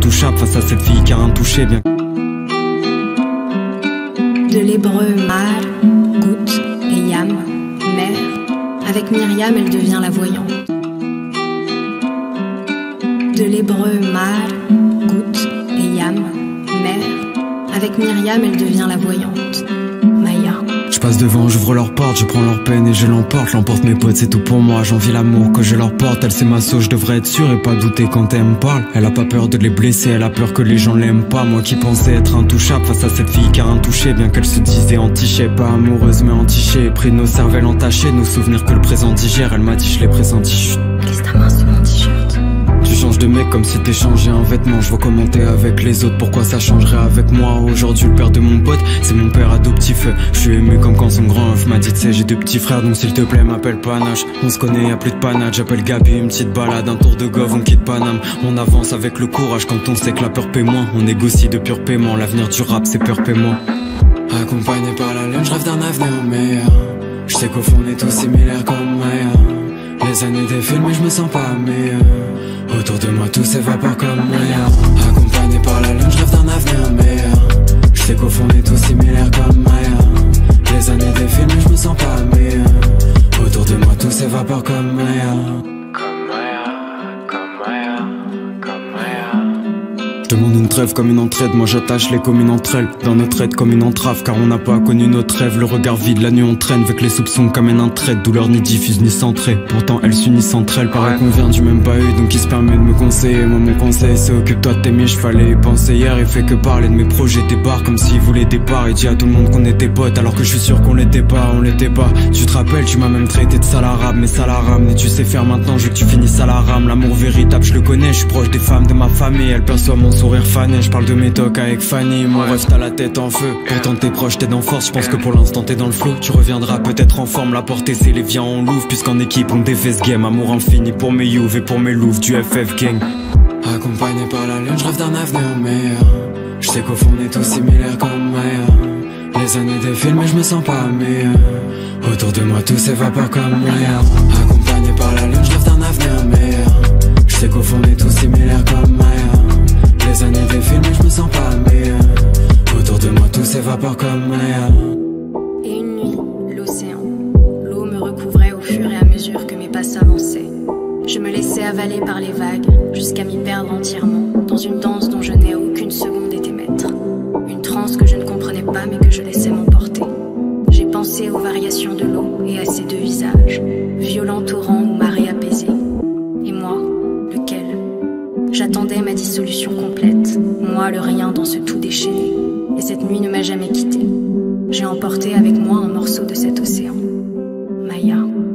intouchable face à cette fille qui a rien touché bien. De l'hébreu Mar, Gout et Yam, mère, avec Myriam elle devient la voyante. De l'hébreu Mar, Gout et Yam, mère, avec Myriam elle devient la voyante. Maya. Je passe devant, j'ouvre leur porte, je prends leur peine et je l'emporte. L'emporte mes potes, c'est tout pour moi, j'envie l'amour que je leur porte. Elle c'est ma sauce, je devrais être sûr et pas douter quand elle me parle. Elle a pas peur de les blesser, elle a peur que les gens l'aiment pas. Moi qui pensais être intouchable face à cette fille qui a rien touché, bien qu'elle se disait entichée, pas amoureuse mais entichée. Pris de nos cervelles entachées, nos souvenirs que le présent digère. Elle m'a dit je l'ai pressenti, chut. Glisse ta main sous mon t-shirt. Tu changes de mec comme si t'es changé un vêtement. Je vois commenter avec les autres, pourquoi ça changerait avec moi. Aujourd'hui le père de mon pote, c'est mon père adoptif. Je suis aimé comme quand son grand œuf m'a dit tu sais j'ai deux petits frères donc s'il te plaît m'appelle panache. On se connaît y'a plus de panade, j'appelle Gabi, une petite balade, un tour de gov, on quitte Paname. On avance avec le courage quand on sait que la peur paie moins. On négocie de pur paiement, l'avenir du rap c'est peur paie moins. Accompagné par la lune, je rêve d'un avenir meilleur. Je sais qu'au fond on est tous similaires comme Maya. Les années défilent mais je me sens pas meilleur. Autour de moi tout s'évapore comme meilleur. Accompagné par la lune, je rêve d'un avenir meilleur. Je sais qu'au fond on est tous similaires comme Maya. Les années défilent mais je me sens pas meilleur. Autour de moi tout s'évapore comme Maya. Je demande une trêve comme une entraide, moi j'attache les communes entre elles. Dans notre aide comme une entrave, car on n'a pas connu notre rêve. Le regard vide, la nuit on traîne, avec les soupçons qu'amène un trait. Douleur ni diffuse ni centrée, pourtant elles s'unissent entre elles. Paraît qu'on vient du même bahut, donc il se permet de me conseiller. Moi mon conseil c'est occupe-toi de tes miches, fallait y penser hier. Il fait que parler de mes projets, débarque comme s'il voulait départ. Il dit à tout le monde qu'on était potes, alors que je suis sûr qu'on l'était pas, on l'était pas. Tu te rappelles, tu m'as même traité de sale arabe, mais sale arabe, et tu sais faire maintenant, je veux que tu finisses à la rame. L'amour véritable je le connais, je suis proche des femmes de ma famille. Elle perçoit mon sourire fané, je parle de mes tocs avec Fanny. Mon rêve t'as la tête en feu, pourtant t'es proche, t'es dans force. Je pense que pour l'instant t'es dans le flow, tu reviendras peut-être en forme. La portée c'est les viens on l'ouvre, puisqu'en équipe on défait ce game. Amour infini pour mes youves et pour mes louves du FF gang. Accompagné par la lune, je rêve d'un avenir meilleur. Je sais qu'au fond on est tous similaires comme Maya. Les années défilent mais je me sens pas meilleur. Autour de moi tout s'évapore comme meilleur. Accompagné par la lune, je rêve d'un avenir meilleur. Je sais qu'au fond on est tous similaires comme Maya. Les années défilent mais je me sens pas meilleur. Autour de moi tout s'évapore comme Maya. Et une nuit, l'océan. L'eau me recouvrait au fur et à mesure que mes pas s'avançaient. Je me laissais avaler par les vagues, jusqu'à m'y perdre entièrement, dans une danse dont je n'ai aucune seconde été maître. Une transe que je ne comprenais pas mais que je laissais m'emporter. J'ai pensé aux variations de l'eau et à ses deux visages, violent torrent ou marée apaisée. Et moi, lequel? J'attendais ma dissolution complète, moi le rien dans ce tout déchaîné. Et cette nuit ne m'a jamais quitté. J'ai emporté avec moi un morceau de cet océan. Maya.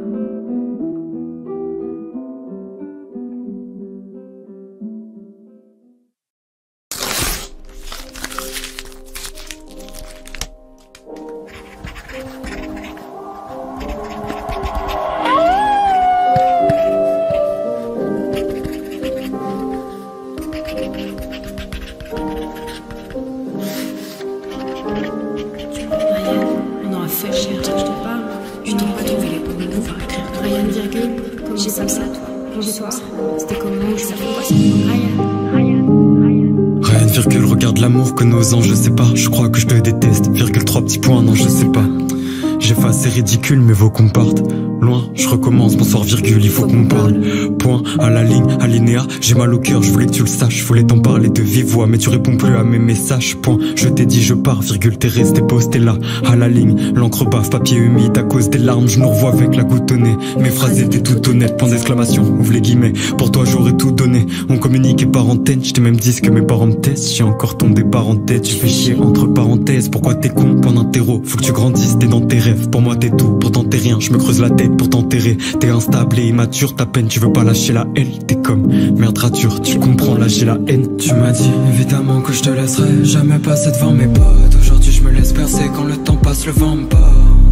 Je sais pas, je crois que je te déteste. Virgule 3 petits points, non je sais pas. J'efface, c'est ridicule mais vaut qu'on parte loin, je recommence, bonsoir virgule, il faut qu'on parle. Point, à la ligne, alinéa, j'ai mal au cœur, je voulais que tu le saches. Je voulais t'en parler de vive voix, mais tu réponds plus à mes messages. Point, je t'ai dit je pars, virgule, t'es resté posté là. À la ligne, l'encre bave, papier humide à cause des larmes. Je nous revois avec la goutte au nez. Mes phrases étaient toutes honnêtes, point d'exclamation, ouvre les guillemets. Pour toi j'aurais tout donné, on communiquait par antenne. Je t'ai même dit que mes parents me testent. J'ai encore ton départ en tête, tu fais chier entre parenthèses. Pourquoi t'es con, point d'interro, faut que tu grandisses, t'es dans tes rêves. Pour moi t'es tout, pourtant t'es rien, je me creuse la tête pour t'enterrer. T'es instable et immature, ta peine, tu veux pas lâcher la haine. T'es comme merde rature, tu comprends, lâcher la haine. Tu m'as dit évidemment que je te laisserai jamais passer devant mes potes. Aujourd'hui je me laisse percer, quand le temps passe le vent me porte.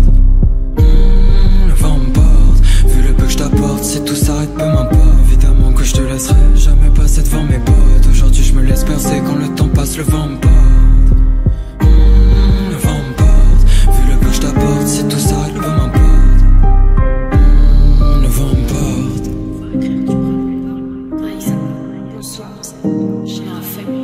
Le vent me porte, vu le peu que je t'apporte, si tout s'arrête peu m'importe. Évidemment que je te laisserai jamais passer devant mes potes. Aujourd'hui je me laisse percer, quand le temps passe le vent me porte. Le vent me porte, vu le peu que je t'apporte, si tout s'arrête peu m'importe. Bonsoir, j'ai un fait.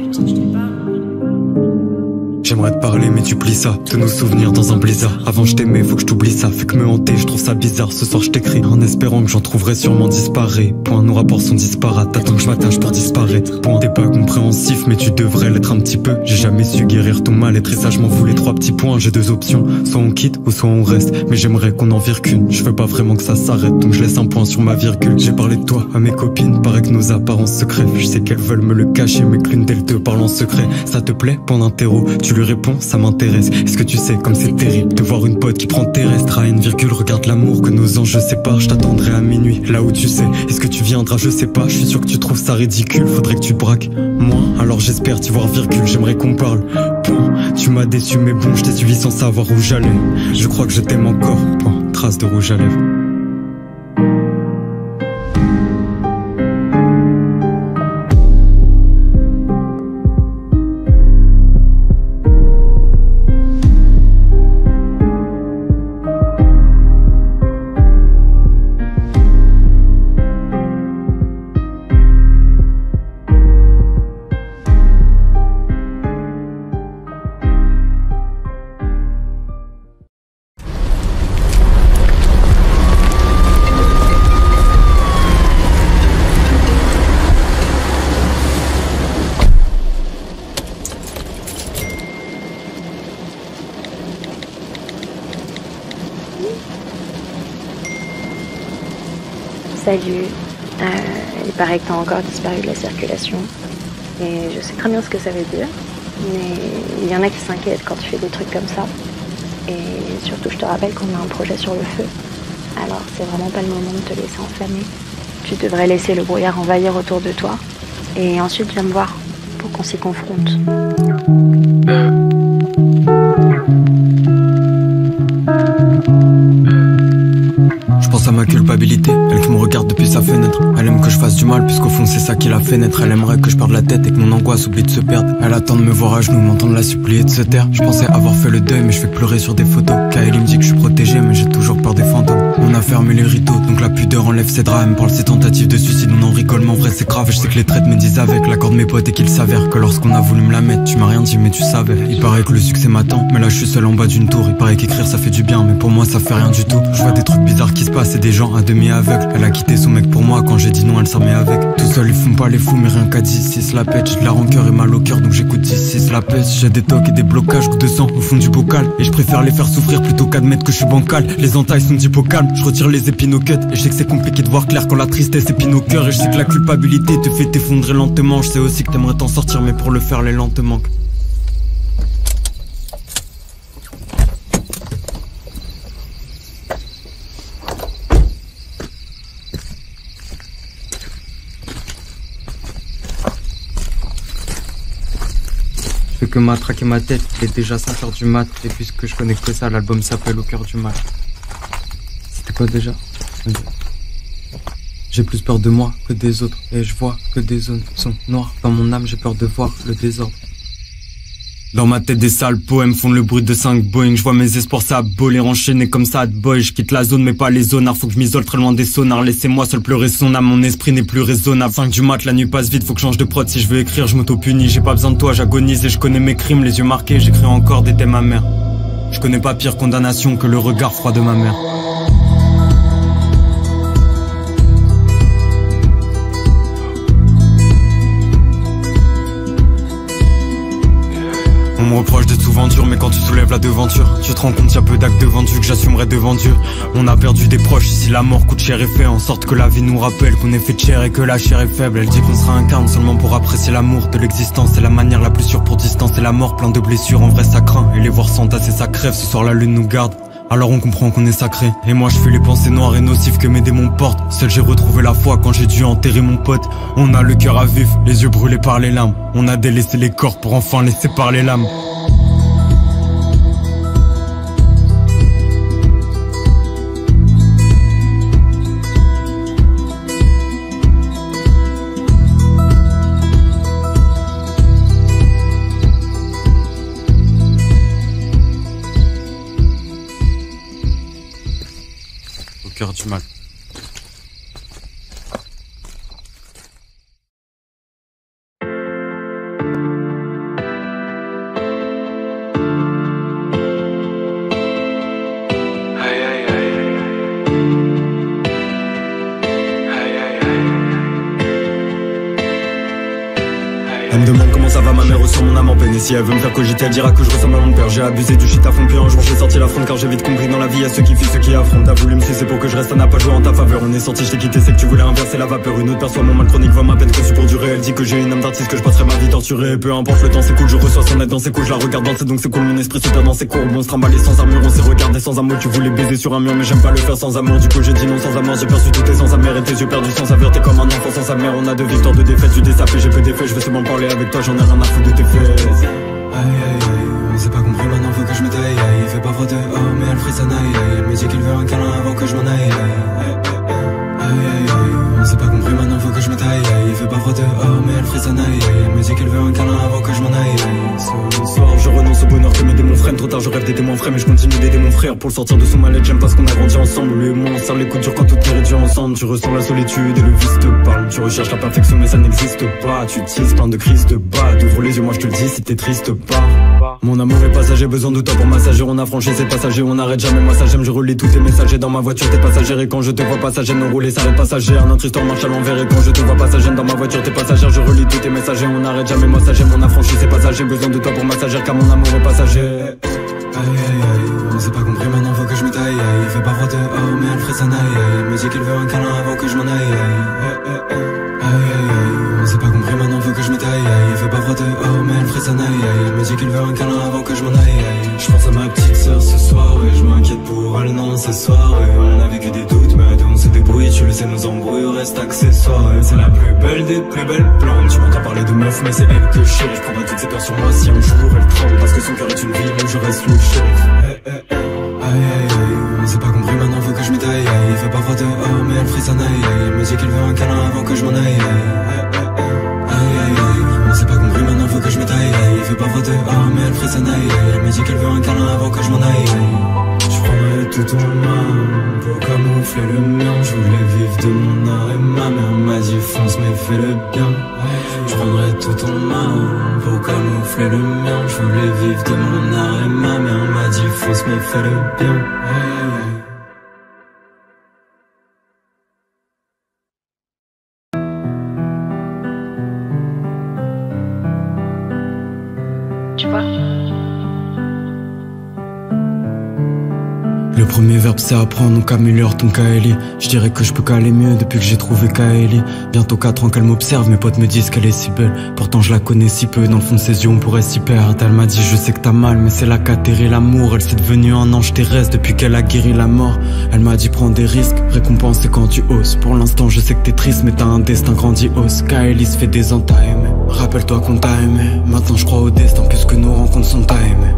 J'aimerais te parler mais tu plies ça. De nos souvenirs dans un blizzard. Avant je t'aimais, faut que je t'oublie ça. Fait que me hanter, je trouve ça bizarre. Ce soir je t'écris en espérant que j'en trouverai sûrement disparu. Point, nos rapports sont disparates. Attends que je m'attache pour disparaître. Point, t'es pas compréhensif mais tu devrais l'être un petit peu. J'ai jamais su guérir ton mal-être et ça je m'en voulais 3 petits points. J'ai 2 options, soit on quitte ou soit on reste. Mais j'aimerais qu'on en vire qu'une. Je veux pas vraiment que ça s'arrête, donc je laisse un point sur ma virgule. J'ai parlé de toi à mes copines, paraît que nos apparences se crèvent. Je sais qu'elles veulent me le cacher mais que l'une d'elles te parle en secret. Ça te plaît? Point d'interro. Tu lui réponds, ça m'intéresse. Est-ce que tu sais comme c'est terrible de voir une pote qui prend terrestre à une virgule? Regarde l'amour que nos anges séparent. Je t'attendrai à minuit, là où tu sais. Est-ce que tu viendras? Je sais pas, je suis sûr que tu trouves ça ridicule. Faudrait que tu braques moi, alors j'espère t'y voir virgule. J'aimerais qu'on parle. Point. Tu m'as déçu mais bon, je t'ai suivi sans savoir où j'allais. Je crois que je t'aime encore. Point. Trace de rouge à lèvres. Salut, il paraît que t'as encore disparu de la circulation et je sais très bien ce que ça veut dire, mais il y en a qui s'inquiètent quand tu fais des trucs comme ça et surtout je te rappelle qu'on a un projet sur le feu, alors c'est vraiment pas le moment de te laisser enflammer. Tu devrais laisser le brouillard envahir autour de toi et ensuite viens me voir pour qu'on s'y confronte. Je pense à ma culpabilité, elle qui me regarde depuis sa fenêtre. Elle aime que je fasse du mal puisqu'au fond c'est ça qui l'a fait naître. Elle aimerait que je perde la tête et que mon angoisse oublie de se perdre. Elle attend de me voir à genoux, m'entendre la supplier de se taire. Je pensais avoir fait le deuil mais je fais pleurer sur des photos. Kaeli me dit que je suis protégé mais j'ai toujours peur des fantômes. On a fermé les rideaux donc la pudeur enlève ses draps. Elle me parle ses tentatives de suicide, on en rigole mais en vrai c'est grave. Et je sais que les traites me disent avec l'accord de mes potes et qu'il s'avère que lorsqu'on a voulu me la mettre, tu m'as rien dit mais tu savais. Il paraît que le succès m'attend mais là je suis seul en bas d'une tour. Il paraît qu'écrire ça fait du bien mais pour moi ça fait rien du tout. Je vois des trucs bizarres qui se passent et des gens à demi aveugle. Elle a quitté son mec pour moi, quand j'ai dit non elle s'en met avec. Tout seul ils font pas les fous mais rien qu'à 10-6 la pète. J'ai de la rancœur et mal au cœur donc j'écoute 10-6 la peste. J'ai des tocs et des blocages, goût de sang au fond du bocal. Et je préfère les faire souffrir plutôt qu'admettre que je suis bancal. Les entailles sont d'hippocalme, je retire les épines au cut. Et je sais que c'est compliqué de voir clair quand la tristesse épine au cœur. Et je sais que la culpabilité te fait t'effondrer lentement. Je sais aussi que t'aimerais t'en sortir mais pour le faire les lents te manquent. Je fais que matraquer ma tête, il est déjà 5h du mat. Et puisque je connais que ça, l'album s'appelle Au cœur du mal. C'était quoi déjà? J'ai plus peur de moi que des autres. Et je vois que des zones sont noires. Dans mon âme j'ai peur de voir le désordre. Dans ma tête des sales poèmes font le bruit de 5 Boeing. Je vois mes espoirs s'abolir, enchaînés comme ça boy. Je quitte la zone mais pas les zonards. Faut que je m'isole très loin des sonars. Laissez-moi seul pleurer son âme, mon esprit n'est plus raisonnable. 5 du mat, la nuit passe vite, faut que je change de prod. Si je veux écrire je m'auto-punis. J'ai pas besoin de toi, j'agonise et je connais mes crimes. Les yeux marqués, j'écris encore des thèmes amers. Je connais pas pire condamnation que le regard froid de ma mère. On me reproche d'être souvent dur mais quand tu soulèves la devanture, tu te rends compte y'a peu d'actes de vendu que j'assumerai devant Dieu. On a perdu des proches, ici la mort coûte cher et fait en sorte que la vie nous rappelle qu'on est fait de chair et que la chair est faible. Elle dit qu'on sera incarne seulement pour apprécier l'amour de l'existence. C'est la manière la plus sûre pour distancer la mort, plein de blessures, en vrai ça craint. Et les voir s'entasser ça crève, ce soir la lune nous garde. Alors on comprend qu'on est sacré. Et moi je fuis les pensées noires et nocives que mes démons portent. Seul j'ai retrouvé la foi quand j'ai dû enterrer mon pote. On a le cœur à vif, les yeux brûlés par les larmes. On a délaissé les corps pour enfin laisser parler l'âme. Au cœur du mal. Elle me demande comment ça va, ma mère ressent mon âme en peine. Et si elle veut me faire cogiter, elle dira que je ressemble à mon père. J'ai abusé du shit à fond, puis un jour j'ai sorti la fronde. Car j'ai vite compris dans la vie, y'a ceux qui fuient, ceux qui affrontent. T'as voulu me sucer pour que je reste, ça n'a pas joué en ta faveur. On est sorti, je t'ai quitté, c'est que tu voulais inverser la vapeur. Une autre perçoit mon mal chronique, voit ma peine reçue pour durer. Elle dit que j'ai une âme d'artiste, que je passerai ma vie torturée. Peu importe le temps, c'est cool, je reçois son aide dans ses coups. Je la regarde danser, donc c'est cool, mon esprit super dans ses courbes. On se trimballe sans armure, on s'est regardé sans amour. Tu voulais baiser sur un mur, mais j'aime pas le faire sans amour. Du coup j'ai dit non sans amour, j'ai perçu tout tes sans sa mère et tes yeux perdus sans saveur. T'es comme un enfant sans sa mère, on a deux victoires, deux défaites. Tu désapé, j'ai peu d'effets, je vais seulement parler avec toi, j'en ai rien à foutre de tes fesses. Aïe aïe aïe, on s'est pas compris, maintenant faut que je me taille. Aïe, il fait pas froid dehors, mais elle frissonne. Aïe aïe, elle me dit qu'il veut un câlin avant que je m'en aille. Aïe aïe aïe, on s'est pas compris, maintenant faut que je me taille. Aïe, il fait pas froid dehors, mais elle frissonne. Aïe aïe, elle me dit qu'elle veut un câlin avant que je m'en aille. Ce soir je renonce au bonheur que mes démons freinent. Trop tard je rêve d'aider mon frère, mais je continue d'aider mon frère. Pour le sortir de son mal-être, j'aime pas ce qu'on a grandi ensemble. Lui et moi on serre les coups durs quand tout est réduit ensemble. Tu ressens la solitude et le vice te parle. Tu recherches la perfection mais ça n'existe pas. Tu utilises plein de crises de bas. Ouvre les yeux, moi je te le dis si t'es triste pas. Mon amour est passager, besoin de toi pour massager. On a franchi ces passagers, on n'arrête jamais. Moi ça j'aime, je relis tous tes messagers. Dans ma voiture t'es passagère et quand je te vois passager, non rouler ça reste passager. Notre histoire marche à l'envers et quand je te vois passagère. Dans ma voiture t'es passagère, je relis tous tes messagers. On n'arrête jamais, moi ça j'aime, on a franchi ces passagers. Besoin de toi pour massagère car mon amour est passager. Aïe aïe aïe, on s'est pas compris, maintenant faut que je me taille. Aïe, il fait pas froid dehors mais elle frissonne. Aïe aïe, elle me dit qu'elle veut un câlin avant que je m'en aille. Aïe aïe aïe, on s'est pas compris, maintenant faut que je me taille. Aïe, il fait pas froid dehors mais elle frissonne. Aïe aïe, elle me dit qu'elle veut un câlin avant que je m'en aille. Je pense à ma petite sœur ce soir et je m'inquiète pour elle, non ce soir. On a vécu des doutes mais on se débrouille, tu le sais nos embrouilles restent accessoires. C'est la plus belle des plus belles plantes. Tu m'entends parler de meuf mais c'est elle que je cherche. Je prends pas toutes ces peurs sur moi si un jour elle tremble. Parce que son cœur est une ville où je reste le chef. Aïe aïe aïe, on s'est pas compris, maintenant faut que je me taille. Aïe, il fait pas froid dehors mais elle frissonne. Aïe aïe, elle me dit qu'elle veut un câlin avant que je m'en aille. Aïe aïe aïe, on s'est pas compris, maintenant faut que je me taille. Aïe, il fait pas froid dehors mais elle frissonne. Aïe aïe, elle me dit qu'elle veut un câlin avant que je m'en aille. Je prendrai tout en main pour camoufler le mien. Je voulais vivre de mon art et ma mère m'a dit fonce mais fais le bien. Je prendrai tout en main pour camoufler le mien. Je voulais vivre de mon art et ma mère m'a dit fonce mais fais le bien. Tu vois? Le premier verbe c'est apprendre, donc améliore ton Kaeli. Je dirais que je peux caler mieux depuis que j'ai trouvé Kaeli. Bientôt 4 ans qu'elle m'observe, mes potes me disent qu'elle est si belle. Pourtant je la connais si peu, dans le fond de ses yeux on pourrait s'y perdre. Elle m'a dit je sais que t'as mal mais c'est là qu'atterrit l'amour. Elle s'est devenue un ange terrestre depuis qu'elle a guéri la mort. Elle m'a dit prends des risques, récompense c'est quand tu oses. Pour l'instant je sais que t'es triste mais t'as un destin grandiose. Kaeli se fait des ans t'as aimé. Rappelle-toi qu'on t'a aimé. Maintenant je crois au destin puisque nos rencontres sont à aimer.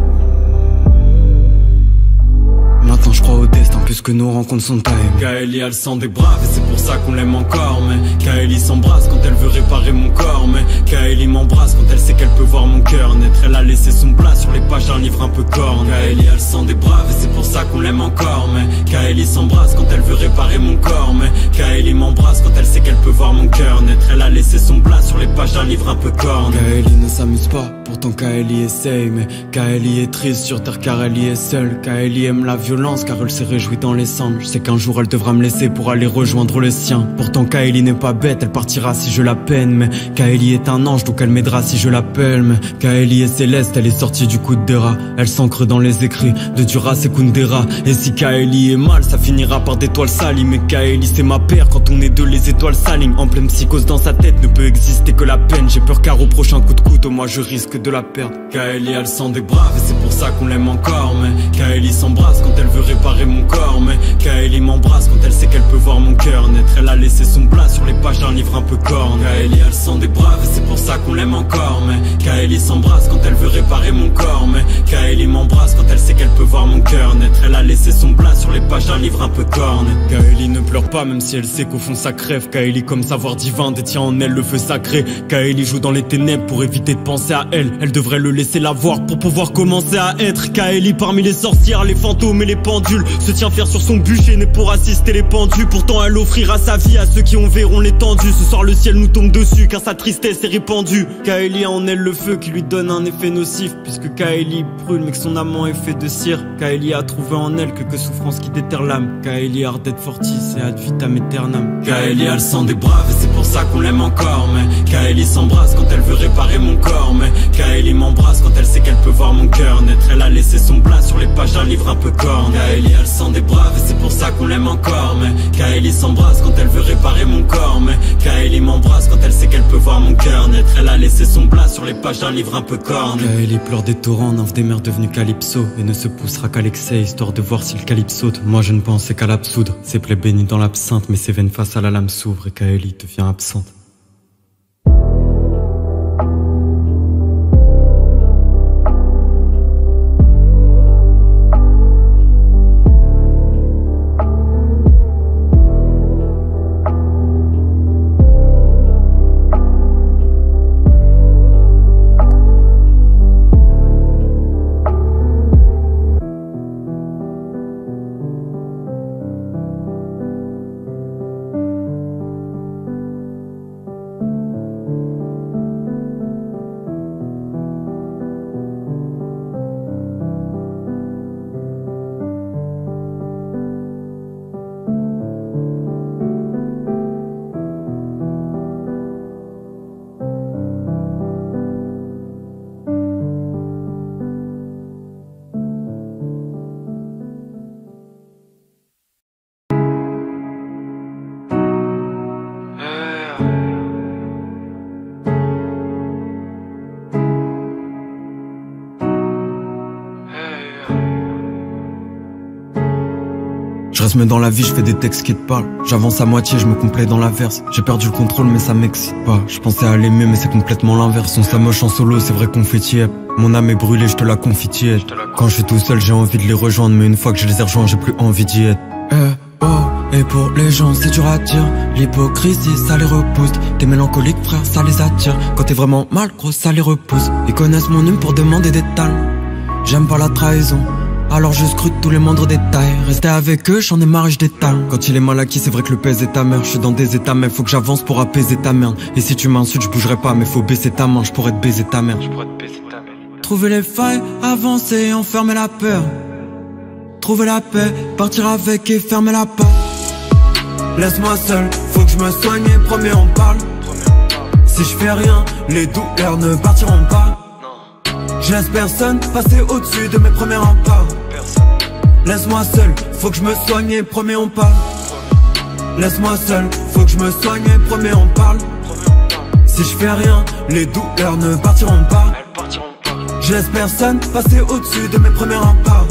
Maintenant je crois au destin puisque nos rencontres sont time. Kaeli a le sang des braves et c'est pour ça qu'on l'aime encore. Mais Kaeli s'embrasse quand elle veut réparer mon corps. Mais Kaeli m'embrasse quand elle sait qu'elle peut voir mon cœur naître. Elle a laissé son plat sur les pages d'un livre un peu corne. Kaeli a le sang des braves et c'est pour ça qu'on l'aime encore. Mais Kaeli s'embrasse quand elle veut réparer mon corps. Mais Kaeli m'embrasse quand elle sait qu'elle peut voir mon cœur naître. Elle a laissé son plat sur les pages d'un livre un peu corne. Kaeli ne s'amuse pas, pourtant Kaeli essaye. Mais Kaeli est triste sur terre car elle y est seule. Kaeli aime la violence car elle s'est réjouie dans les cendres. Je sais qu'un jour elle devra me laisser pour aller rejoindre les siens. Pourtant Kaeli n'est pas bête, elle partira si je la peine. Mais Kaeli est un ange donc elle m'aidera si je l'appelle. Mais Kaeli est céleste, elle est sortie du coup de rat. Elle s'ancre dans les écrits de Duras et Kundera. Et si Kaeli est mal, ça finira par des toiles salies. Mais Kaeli c'est ma paire, quand on est deux les étoiles s'alignent. En pleine psychose dans sa tête ne peut exister que la peine. J'ai peur car au prochain coup de couteau moi je risque de la perdre. Kaeli a le sang des braves et c'est pour ça qu'on l'aime encore. Mais Kaeli s'embrasse quand elle veut réparer mon corps. Mais Kaeli m'embrasse quand elle sait qu'elle peut voir mon cœur naître. Elle a laissé son plat sur les pages d'un livre un peu corne. Kaeli a le sang des braves et c'est pour ça qu'on l'aime encore. Mais Kaeli s'embrasse quand elle veut réparer mon corps. Mais Kaeli m'embrasse quand elle sait qu'elle peut voir mon cœur naître. Elle a laissé son plat sur les pages d'un livre un peu corne. Kaeli ne pleure pas même si elle sait qu'au fond ça crève. Kaeli comme savoir divin détient en elle le feu sacré. Kaeli joue dans les ténèbres pour éviter de penser à elle. Elle devrait le laisser la voir pour pouvoir commencer à être. Kaeli parmi les sorcières, les fantômes et les pendules se tient fière sur son bûcher, né pour assister les pendus. Pourtant elle offrira sa vie à ceux qui en verront l'étendue. Ce soir le ciel nous tombe dessus car sa tristesse est répandue. Kaeli a en elle le feu qui lui donne un effet nocif, puisque Kaeli brûle mais que son amant est fait de cire. Kaeli a trouvé en elle que souffrance qui déterre l'âme. Kaeli ardette fortis et ad vitam aeternam. Kaeli a le sang des braves et c'est pour ça qu'on l'aime encore. Mais Kaeli s'embrasse quand elle veut réparer mon corps. Mais Kaeli m'embrasse quand elle sait qu'elle peut voir mon cœur naître. Elle a laissé son plat sur les pages d'un livre un peu corne. Kaeli a le sang des braves et c'est pour ça qu'on l'aime encore. Mais Kaeli s'embrasse quand elle veut réparer mon corps. Mais Kaeli m'embrasse quand elle sait qu'elle peut voir mon cœur naître. Elle a laissé son plat sur les pages d'un livre un peu corne. Kaeli pleure des torrents, nymphe des mers devenue Calypso, et ne se poussera qu'à l'excès histoire de voir si le calibre saute. Moi je ne pensais qu'à l'absoudre, ses plaies bénies dans l'absinthe, mais ses veines face à la lame s'ouvrent et Kaeli devient absente. Je reste mais dans la vie, je fais des textes qui te parlent. J'avance à moitié, je me complais dans l'inverse. J'ai perdu le contrôle mais ça m'excite pas. Je pensais à l'aimer mais c'est complètement l'inverse. On s'amoche en solo, c'est vrai qu'on fait tiède. Mon âme est brûlée, je te la confie tiède. Quand je suis tout seul, j'ai envie de les rejoindre, mais une fois que je les ai rejoints, j'ai plus envie d'y être. Et pour les gens c'est dur à dire. L'hypocrisie ça les repousse. T'es mélancolique frère ça les attire. Quand t'es vraiment mal gros ça les repousse. Ils connaissent mon hume pour demander des talents. J'aime pas la trahison, alors je scrute tous les moindres détails. Rester avec eux, j'en ai marre et je détale. Quand il est mal acquis, c'est vrai que le pèse est ta mère. Je suis dans des états, mais faut que j'avance pour apaiser ta merde. Et si tu m'insultes, je bougerai pas, mais faut baisser ta main. Je pourrais te baiser ta mère. Trouver les failles, avancer, enfermer la peur. Trouver la paix, partir avec et fermer la porte. Laisse-moi seul, faut que je me soigne et promets on parle. Si je fais rien, les douleurs ne partiront pas. Je laisse personne passer au-dessus de mes premiers remparts. Laisse-moi seul, faut que je me soigne et promets on parle. Laisse-moi seul, faut que je me soigne et promets on parle. Si je fais rien, les douleurs ne partiront pas. Je laisse personne passer au-dessus de mes premiers remparts.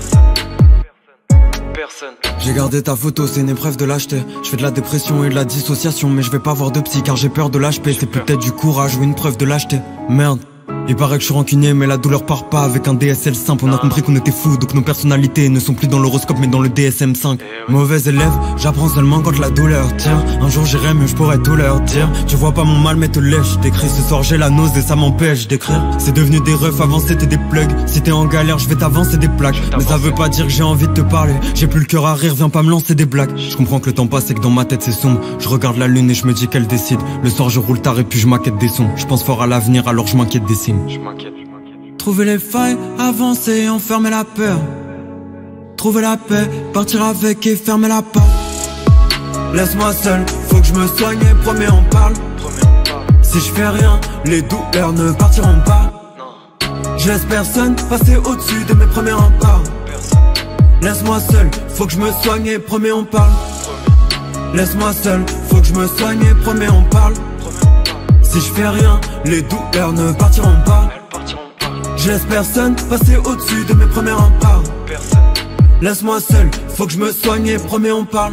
J'ai gardé ta photo, c'est une épreuve de lâcheté. Je fais de la dépression et de la dissociation, mais je vais pas voir de psy car j'ai peur de l'HP. C'est peut-être du courage ou une preuve de lâcheté. Merde. Il paraît que je suis rancunier mais la douleur part pas avec un DSL simple. On a compris qu'on était fous donc nos personnalités ne sont plus dans l'horoscope mais dans le DSM5. Mauvais élève, j'apprends seulement quand la douleur tient. Un jour j'irai mais je pourrais tout leur dire. Tu vois pas mon mal mais te lèche. T'écris ce soir j'ai la nausée, ça m'empêche d'écrire. C'est devenu des refs, avant c'était des plugs. Si t'es en galère je vais t'avancer des plaques. Mais ça veut pas dire que j'ai envie de te parler. J'ai plus le cœur à rire, viens pas me lancer des blagues. Je comprends que le temps passe et que dans ma tête c'est sombre. Je regarde la lune et je me dis qu'elle décide. Le soir je roule tard et puis je m'inquiète des sons. Je pense fort à l'avenir alors je m'inquiète des signes. Trouver les failles, avancer, enfermer la peur. Trouver la paix, partir avec et fermer la porte. Laisse-moi seul, faut que je me soigne et promets on parle. Si je fais rien, les douleurs ne partiront pas. Je laisse personne passer au-dessus de mes premiers remparts. Laisse-moi seul, faut que je me soigne et promets on parle. Laisse-moi seul, faut que je me soigne et promets on parle. Si je fais rien, les douleurs ne partiront pas. Je laisse personne passer au-dessus de mes premiers remparts. Laisse-moi seul, faut que je me soigne et promets on parle.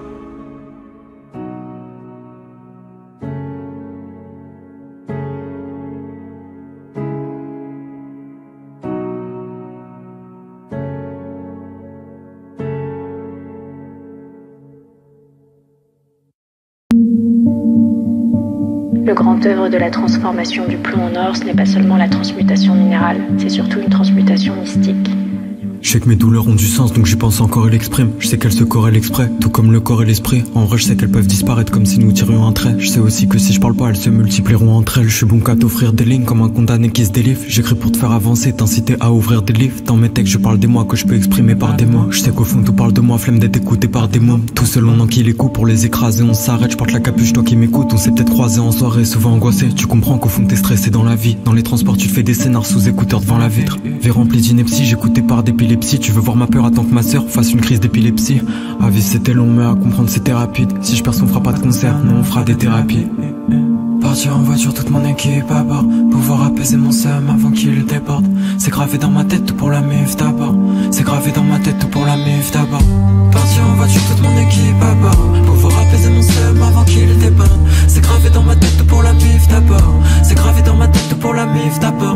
Le grand œuvre de la transformation du plomb en or, ce n'est pas seulement la transmutation minérale, c'est surtout une transmutation mystique. Je sais que mes douleurs ont du sens, donc j'y pense encore et l'exprime. Je sais qu'elles se corrèlent exprès, tout comme le corps et l'esprit. En vrai je sais qu'elles peuvent disparaître comme si nous tirions un trait. Je sais aussi que si je parle pas, elles se multiplieront entre elles. Je suis bon qu'à t'offrir des lignes comme un condamné qui se délivre. J'écris pour te faire avancer, t'inciter à ouvrir des livres. Dans mes textes je parle des mots que je peux exprimer par des mots. Je sais qu'au fond tout parle de moi, flemme d'être écouté par des mots. Tout seul on enquille les coups pour les écraser. On s'arrête, je porte la capuche, toi qui m'écoutes. On s'est peut-être croisé en soirée, souvent angoissé. Tu comprends qu'au fond t'es stressé dans la vie. Dans les transports tu te fais des scénars sous écouteurs devant la vitre. Vie remplie d'ineptie, j'écoutais par d'épilepsie. Tu veux voir ma peur, attends que ma sœur fasse une crise d'épilepsie. À vivre c'était long mais à comprendre c'était rapide. Si je perds on fera pas de concert, nous on fera des thérapies. Partir en voiture toute mon équipe à bord, pouvoir apaiser mon seum avant qu'il déborde. C'est gravé dans ma tête tout pour la mif d'abord. C'est gravé dans ma tête tout pour la mif d'abord. Partir en voiture toute mon équipe à bord, pouvoir apaiser mon seum avant qu'il déborde. C'est gravé dans ma tête tout pour la mif d'abord. C'est gravé dans ma tête tout pour la mif d'abord.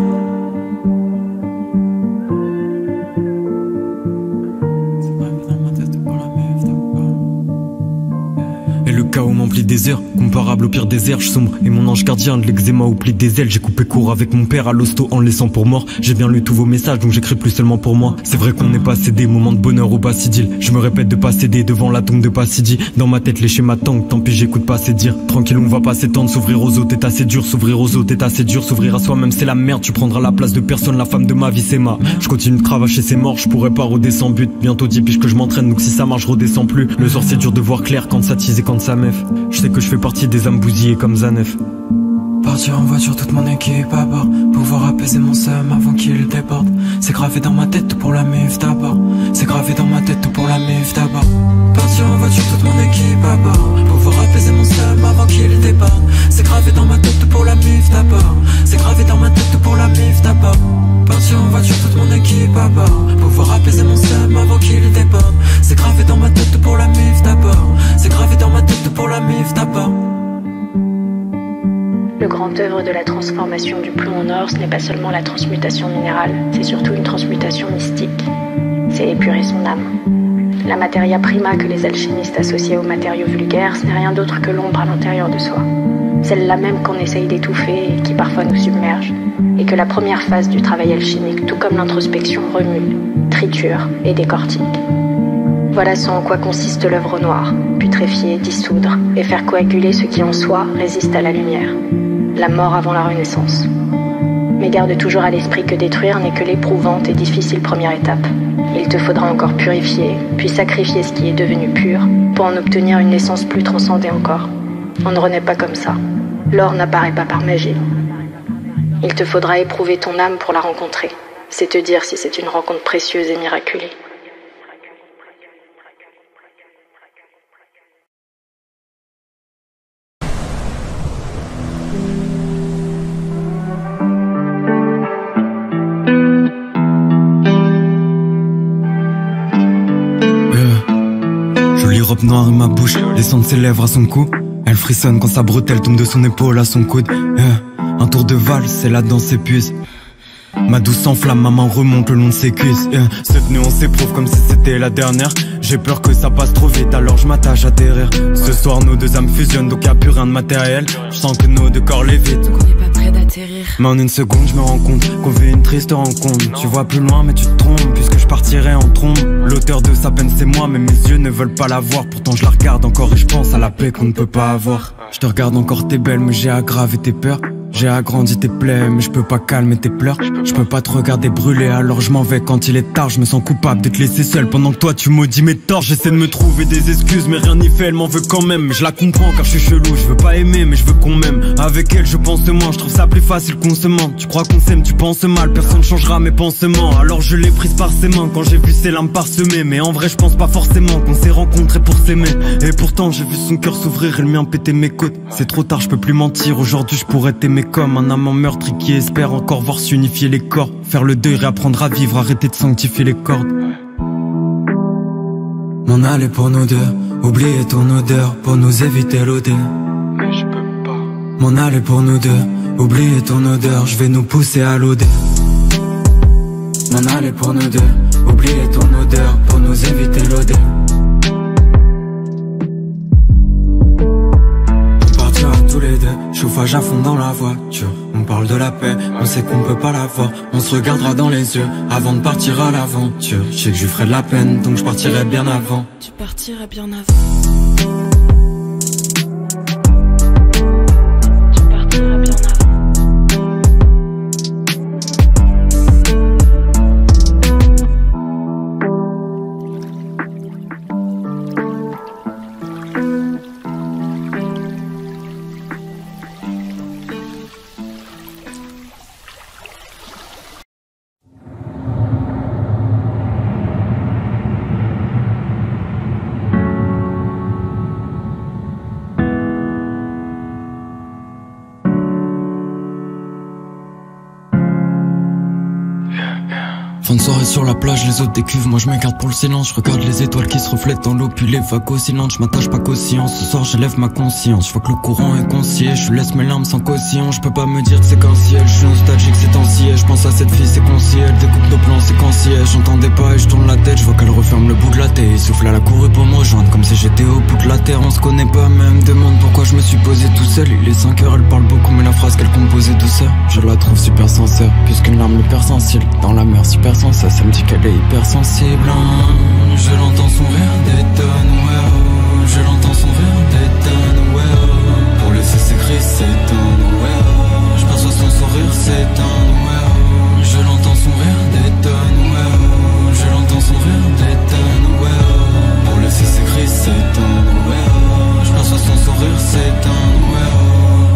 Et le chaos m'emplit des heures, comparable au pire désert, je sombre. Et mon ange gardien de l'eczéma au pli des ailes. J'ai coupé court avec mon père à l'hosto en laissant pour mort. J'ai bien lu tous vos messages donc j'écris plus seulement pour moi. C'est vrai qu'on n'est pas cédé, moment de bonheur au Bassidil. Je me répète de pas céder devant la tombe de Passidi. Dans ma tête les schémas tankent, tant pis j'écoute pas assez dire. Tranquille on va pas s'étendre, s'ouvrir aux autres est assez dur. S'ouvrir aux autres est assez dur, s'ouvrir à soi-même c'est la merde. Tu prendras la place de personne, la femme de ma vie c'est ma. Je continue de cravacher c'est mort, je pourrais pas rôder sans but. Bientôt 10 piges que je m'entraîne donc si ça marche je redescends plus. Le soir c'est dur de voir clair quand ça tease et quand ça meuf. Je sais que je fais partie des âmes bousillées comme Zanef. Partir en voiture toute mon équipe à bord, pouvoir apaiser mon seum avant qu'il déborde. C'est gravé dans ma tête tout pour la mif d'abord. C'est gravé dans ma tête tout pour la mif d'abord. Partir en voiture toute mon équipe à bord, pouvoir apaiser mon seum avant qu'il déborde. C'est gravé dans ma tête tout pour la mif d'abord. C'est gravé dans ma tête tout pour la mif d'abord. Partir en voiture toute mon équipe à bord, pouvoir apaiser mon seum avant qu'il déborde. C'est gravé dans ma tête tout pour la mif d'abord. C'est gravé dans ma tête tout pour la mif d'abord. Le grand œuvre de la transformation du plomb en or, ce n'est pas seulement la transmutation minérale, c'est surtout une transmutation mystique. C'est épurer son âme. La materia prima que les alchimistes associaient aux matériaux vulgaires, ce n'est rien d'autre que l'ombre à l'intérieur de soi. Celle-là même qu'on essaye d'étouffer et qui parfois nous submerge. Et que la première phase du travail alchimique, tout comme l'introspection, remue, triture et décortique. Voilà ce en quoi consiste l'œuvre noire, putréfier, dissoudre et faire coaguler ce qui en soi résiste à la lumière. La mort avant la renaissance. Mais garde toujours à l'esprit que détruire n'est que l'éprouvante et difficile première étape. Il te faudra encore purifier, puis sacrifier ce qui est devenu pur, pour en obtenir une naissance plus transcendée encore. On ne renaît pas comme ça. L'or n'apparaît pas par magie. Il te faudra éprouver ton âme pour la rencontrer. C'est te dire si c'est une rencontre précieuse et miraculée. Robe noire et ma bouche descend de ses lèvres à son cou. Elle frissonne quand sa bretelle tombe de son épaule à son coude. Un tour de valse, c'est la danse épuise. Ma douce s'enflamme, ma main remonte le long de ses cuisses. Cette nuit on s'éprouve comme si c'était la dernière. J'ai peur que ça passe trop vite alors je m'attache à tes rires. Ce soir nos deux âmes fusionnent donc y'a plus rien de matériel. Je sens que nos deux corps lévitent. On n'est pas près d'atterrir. Mais en une seconde je me rends compte qu'on vit une triste rencontre. Tu vois plus loin mais tu te trompes puisque je partirai en trombe. L'auteur de sa peine c'est moi mais mes yeux ne veulent pas la voir. Pourtant je la regarde encore et je pense à la paix qu'on ne peut pas avoir. Je te regarde encore t'es belle mais j'ai aggravé tes peurs. J'ai agrandi tes plaies mais je peux pas calmer tes pleurs. Je peux pas te regarder brûler alors je m'en vais quand il est tard. Je me sens coupable d'être laissé seul pendant que toi tu maudis mes torts. J'essaie de me trouver des excuses mais rien n'y fait, elle m'en veut quand même. Je la comprends car je suis chelou, je veux pas aimer mais je veux qu'on m'aime. Avec elle je pense moins, je trouve ça plus facile qu'on se ment. Tu crois qu'on s'aime, tu penses mal, personne changera mes pansements. Alors je l'ai prise par ses mains quand j'ai vu ses larmes parsemées. Mais en vrai je pense pas forcément qu'on s'est rencontrés pour s'aimer. Et pourtant j'ai vu son cœur s'ouvrir et le mien péter mes côtes. C'est trop tard, je peux plus mentir, aujourd'hui je pourrais t'aimer comme un amant meurtri qui espère encore voir s'unifier les corps. Faire le deuil, réapprendre à vivre, arrêter de sanctifier les cordes. M'en aller pour nous deux, oublier ton odeur pour nous éviter l'odeur. Mais je peux pas. M'en aller pour nous deux, oublier ton odeur, je vais nous pousser à l'odeur. M'en aller pour nous deux, oublier ton odeur pour nous éviter l'odeur. On partira tous les deux, chauffage à fond dans la voiture. On parle de la paix, on sait qu'on peut pas l'avoir. On se regardera dans les yeux avant de partir à l'aventure. Je sais que je lui ferai de la peine, donc je partirai bien avant. Tu partirais bien avant. Fin de soirée sur la plage, les autres décuvent, moi je m'écarte pour le silence. Je regarde les étoiles qui se reflètent dans l'eau, puis les vagues oscillantes. Je m'attache pas qu'aux sciences, ce soir j'élève ma conscience. Je vois que le courant est conscient, je laisse mes larmes sans caution. Je peux pas me dire que c'est qu'un ciel, je suis nostalgique c'est ancien. Je pense à cette fille séquentielle, découpe nos plans séquentiels. J'entendais pas et je tourne la tête, je vois qu'elle referme le bout de la tête. Il souffle à la courue pour me rejoindre, comme si j'étais au bout de la terre. On se connaît pas même, demande pourquoi je me suis posé tout seul. Il est 5 heures, elle parle beaucoup mais la phrase qu'elle composait douceur, je la trouve super sincère, puisqu'une larme hypersensible dans la mer super sensible. Ça me dit qu'elle est hypersensible, hein. Je l'entends son rire détonne, ouais, oh. Je l'entends son rire détonne, ouais, oh. Pour laisser ses cris s'éteindre, ouais, oh. Je perçois son sourire s'éteindre, ouais, oh. Je l'entends son rire détonne, ouais, oh. Je l'entends son rire détonne, ouais, oh. Pour laisser ses cris s'éteindre, ouais, oh. Je perçois son sourire s'éteindre, ouais, oh.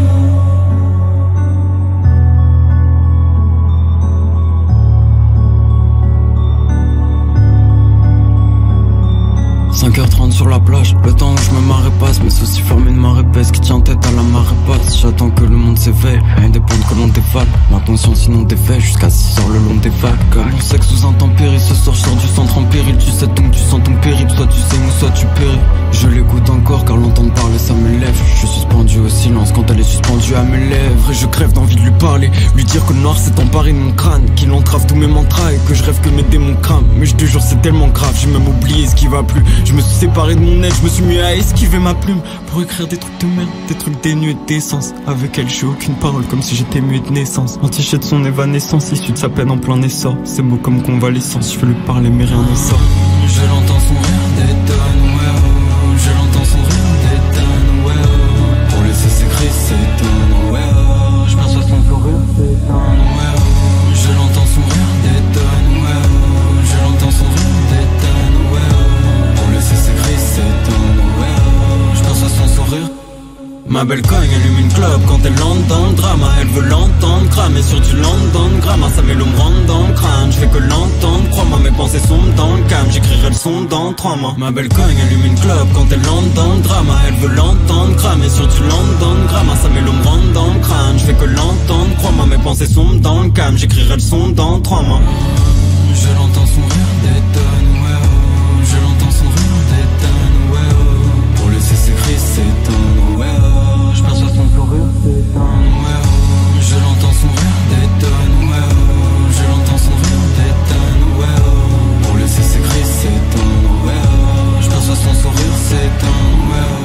5h30 sur la plage, le temps où je me marre passe. Mes soucis forment une marée épaisse qui tient tête à la marée basse. J'attends que le monde s'éveille, rien dépend que l'on dévale. Ma conscience sinon défait jusqu'à 6 heures le long des vagues. Comme mon sexe sous intempérie, ce soir je sors du centre en péril. Tu sais donc tu sens ton périple, soit tu sais ou soit tu péris. Je l'écoute encore car l'entendre parler ça m'élève. Je suis suspendu au silence quand elle est suspendue à mes lèvres. Et je crève d'envie de lui parler, lui dire que le noir s'est emparé de mon crâne, qu'il entrave tous mes mantras et que je rêve que mes démons crament. Mais je te jure c'est tellement grave, j'ai même oublié ce qui va plus. Je me suis séparé de mon aide, je me suis mis à esquiver ma plume pour écrire des trucs de merde, des trucs dénués d'essence. Avec elle j'ai aucune parole, comme si j'étais muet de naissance. Entiché de son évanescence, issu de sa peine en plein essor. Ces mots comme convalescence, je veux lui parler mais rien n'en sort. Je l'entends son rire détonne, ouais, oh. Je l'entends son rire détonne, ouais, oh. Pour laisser ses cris s'éteindre, ouais, oh. Je perçois son sourire s'éteindre, ouais, oh. Je l'entends son rire détonne, ouais, oh. Je l'entends son rire détonne, ouais, oh. Pour laisser ses cris s'éteindre, ouais, oh. Je perçois son sourire. Ma belle cogne allume une clope quand elle entend le drama. Elle veut l'entendre cramer sur du London Grammar. Ça met l'eau me rentre dans le crâne, je fais que l'entendre. Crois-moi mes pensées sont dans le calme, j'écrirai le son dans 3 mois. Ma belle cogne allume une clope quand elle entend le drama. Elle veut l'entendre cramer sur du London Grammar. Ça met l'eau me rentre dans le crâne, je fais que l'entendre. Crois-moi mes pensées sont dans le calme, j'écrirai le son dans 3 mois. Je l'entends son rire détonne, ouais, oh. Je l'entends son rire détonne, ouais, oh. Pour laisser ses cris s'éteindre, ouais, oh. Je perçois son sourire s'éteindre, ouais, oh. Je l'entends son rire détonne, ouais, oh. Je l'entends son rire détonne, ouais, oh. Pour laisser ses cris s'éteindre, ouais, oh. Je perçois son sourire s'éteindre, ouais, oh.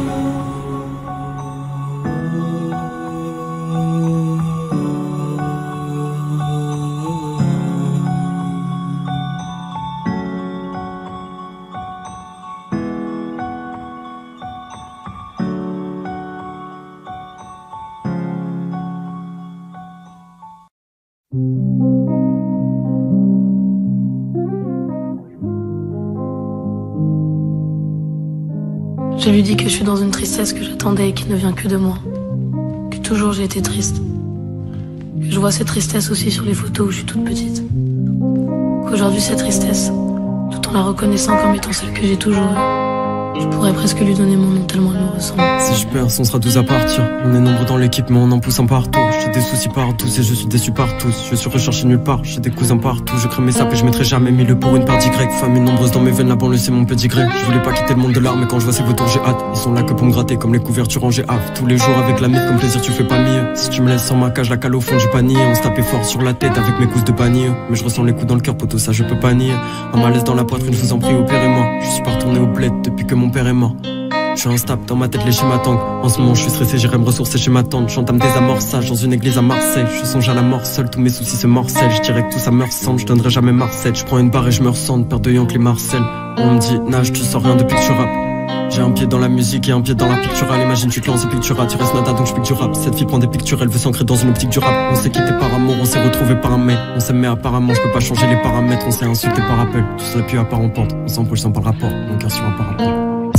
Je lui dis que je suis dans une tristesse que j'attendais et qui ne vient que de moi. Que toujours j'ai été triste. Que je vois cette tristesse aussi sur les photos où je suis toute petite. Qu'aujourd'hui cette tristesse, tout en la reconnaissant comme étant celle que j'ai toujours eue, je pourrais presque lui donner mon nom tellement elle me ressemble. Si je perds, on sera 12 à partir. On est nombreux dans l'équipe mais on en pousse un partout. J'ai des soucis partout et je suis déçu par tous. Je suis recherché nulle part, j'ai des cousins partout. Je crée mes sapes et je mettrai jamais milieu pour une partie grecque. Famille nombreuse dans mes veines, la banlieue c'est mon pédigré. Je voulais pas quitter le monde de l'art mais quand je vois ces vautours j'ai hâte. Ils sont là que pour me gratter comme les couvertures en GAF. Tous les jours avec la mythe comme plaisir tu fais pas mieux. Si tu me laisses sans ma cage, la cale au fond du panier. On se tapait fort sur la tête avec mes cousses de panier. Mais je ressens les coups dans le cœur poteau, ça je peux pas nier. Un malaise dans la poitrine, je vous en prie opérez-moi. Je suis pas retourné au bled depuis que mon père est mort. Je suis instable, dans ma tête les schémas tanguent. En ce moment je suis stressé, j'irai me ressourcer chez ma tante. J'entame des amorçages dans une église à Marseille. Je songe à la mort seule, tous mes soucis se morcellent. Je dirais que tout ça me ressemble, je donnerai jamais Marcel. Je prends une barre et je me ressens, père de Yankee Marcel. On me dit, nage, tu sors rien depuis que tu rappes. J'ai un pied dans la musique et un pied dans la picturale. Imagine tu te lances et pictura, tu restes nada donc je pique du rap. Cette fille prend des pictures, elle veut s'ancrer dans une optique du rap. On s'est quitté par amour, on s'est retrouvé par un mail. On s'aime mais apparemment je peux pas changer les paramètres. On s'est insulté par appel, tout serait plus à part en pente. On s'embrouille sans pas le rapport, mon cœur sur un parapluie.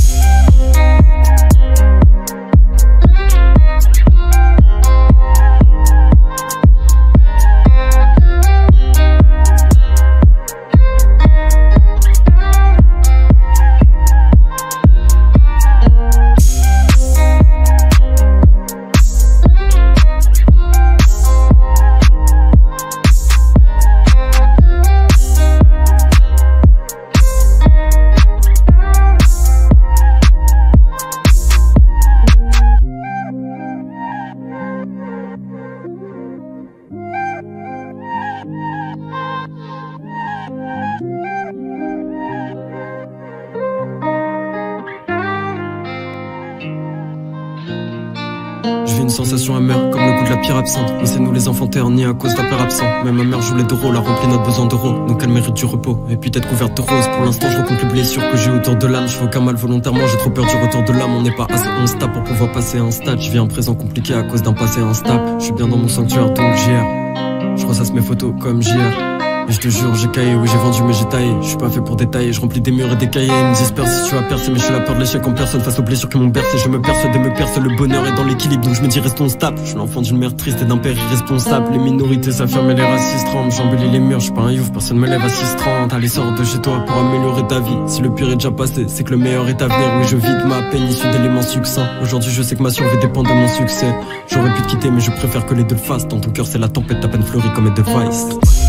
Je vis une sensation amère, comme le goût de la pierre absente. Mais c'est nous les enfants ternis à cause d'un père absent. Même ma mère joue les deux rôles, a rempli notre besoin d'euros. Donc elle mérite du repos, et puis d'être couverte de rose. Pour l'instant je recompte les blessures que j'ai autour de l'âme. Je fais aucun mal volontairement, j'ai trop peur du retour de l'âme. On n'est pas assez instable pour pouvoir passer un stade. Je vis un présent compliqué à cause d'un passé instable. Je suis bien dans mon sanctuaire donc j'y erre. Je ressasse mes photos comme j'hier. Et je te jure, j'ai caillé, oui j'ai vendu mais j'ai taillé. Je suis pas fait pour détailler, je remplis des murs et des cahiers. Ils me dispersent si tu as percé, mais je suis la peur de l'échec en personne. Face aux blessures qui m'ont bercé, je me persuade et me perce. Le bonheur est dans l'équilibre, donc je me dis restons stables. Je suis l'enfant d'une mère triste et d'un père irresponsable. Les minorités s'affirment et les racistes tremblent. J'embellis les murs, je suis pas un youf, personne me lève à 6h30. Allez sors de chez toi pour améliorer ta vie. Si le pire est déjà passé, c'est que le meilleur est à venir. Oui je vide ma peine issue d'éléments succincts. Aujourd'hui je sais que ma survie dépend de mon succès. J'aurais pu te quitter mais je préfère que les deux le fassent. Dans ton cœur c'est la tempête, ta peine fleurie comme Edelweiss.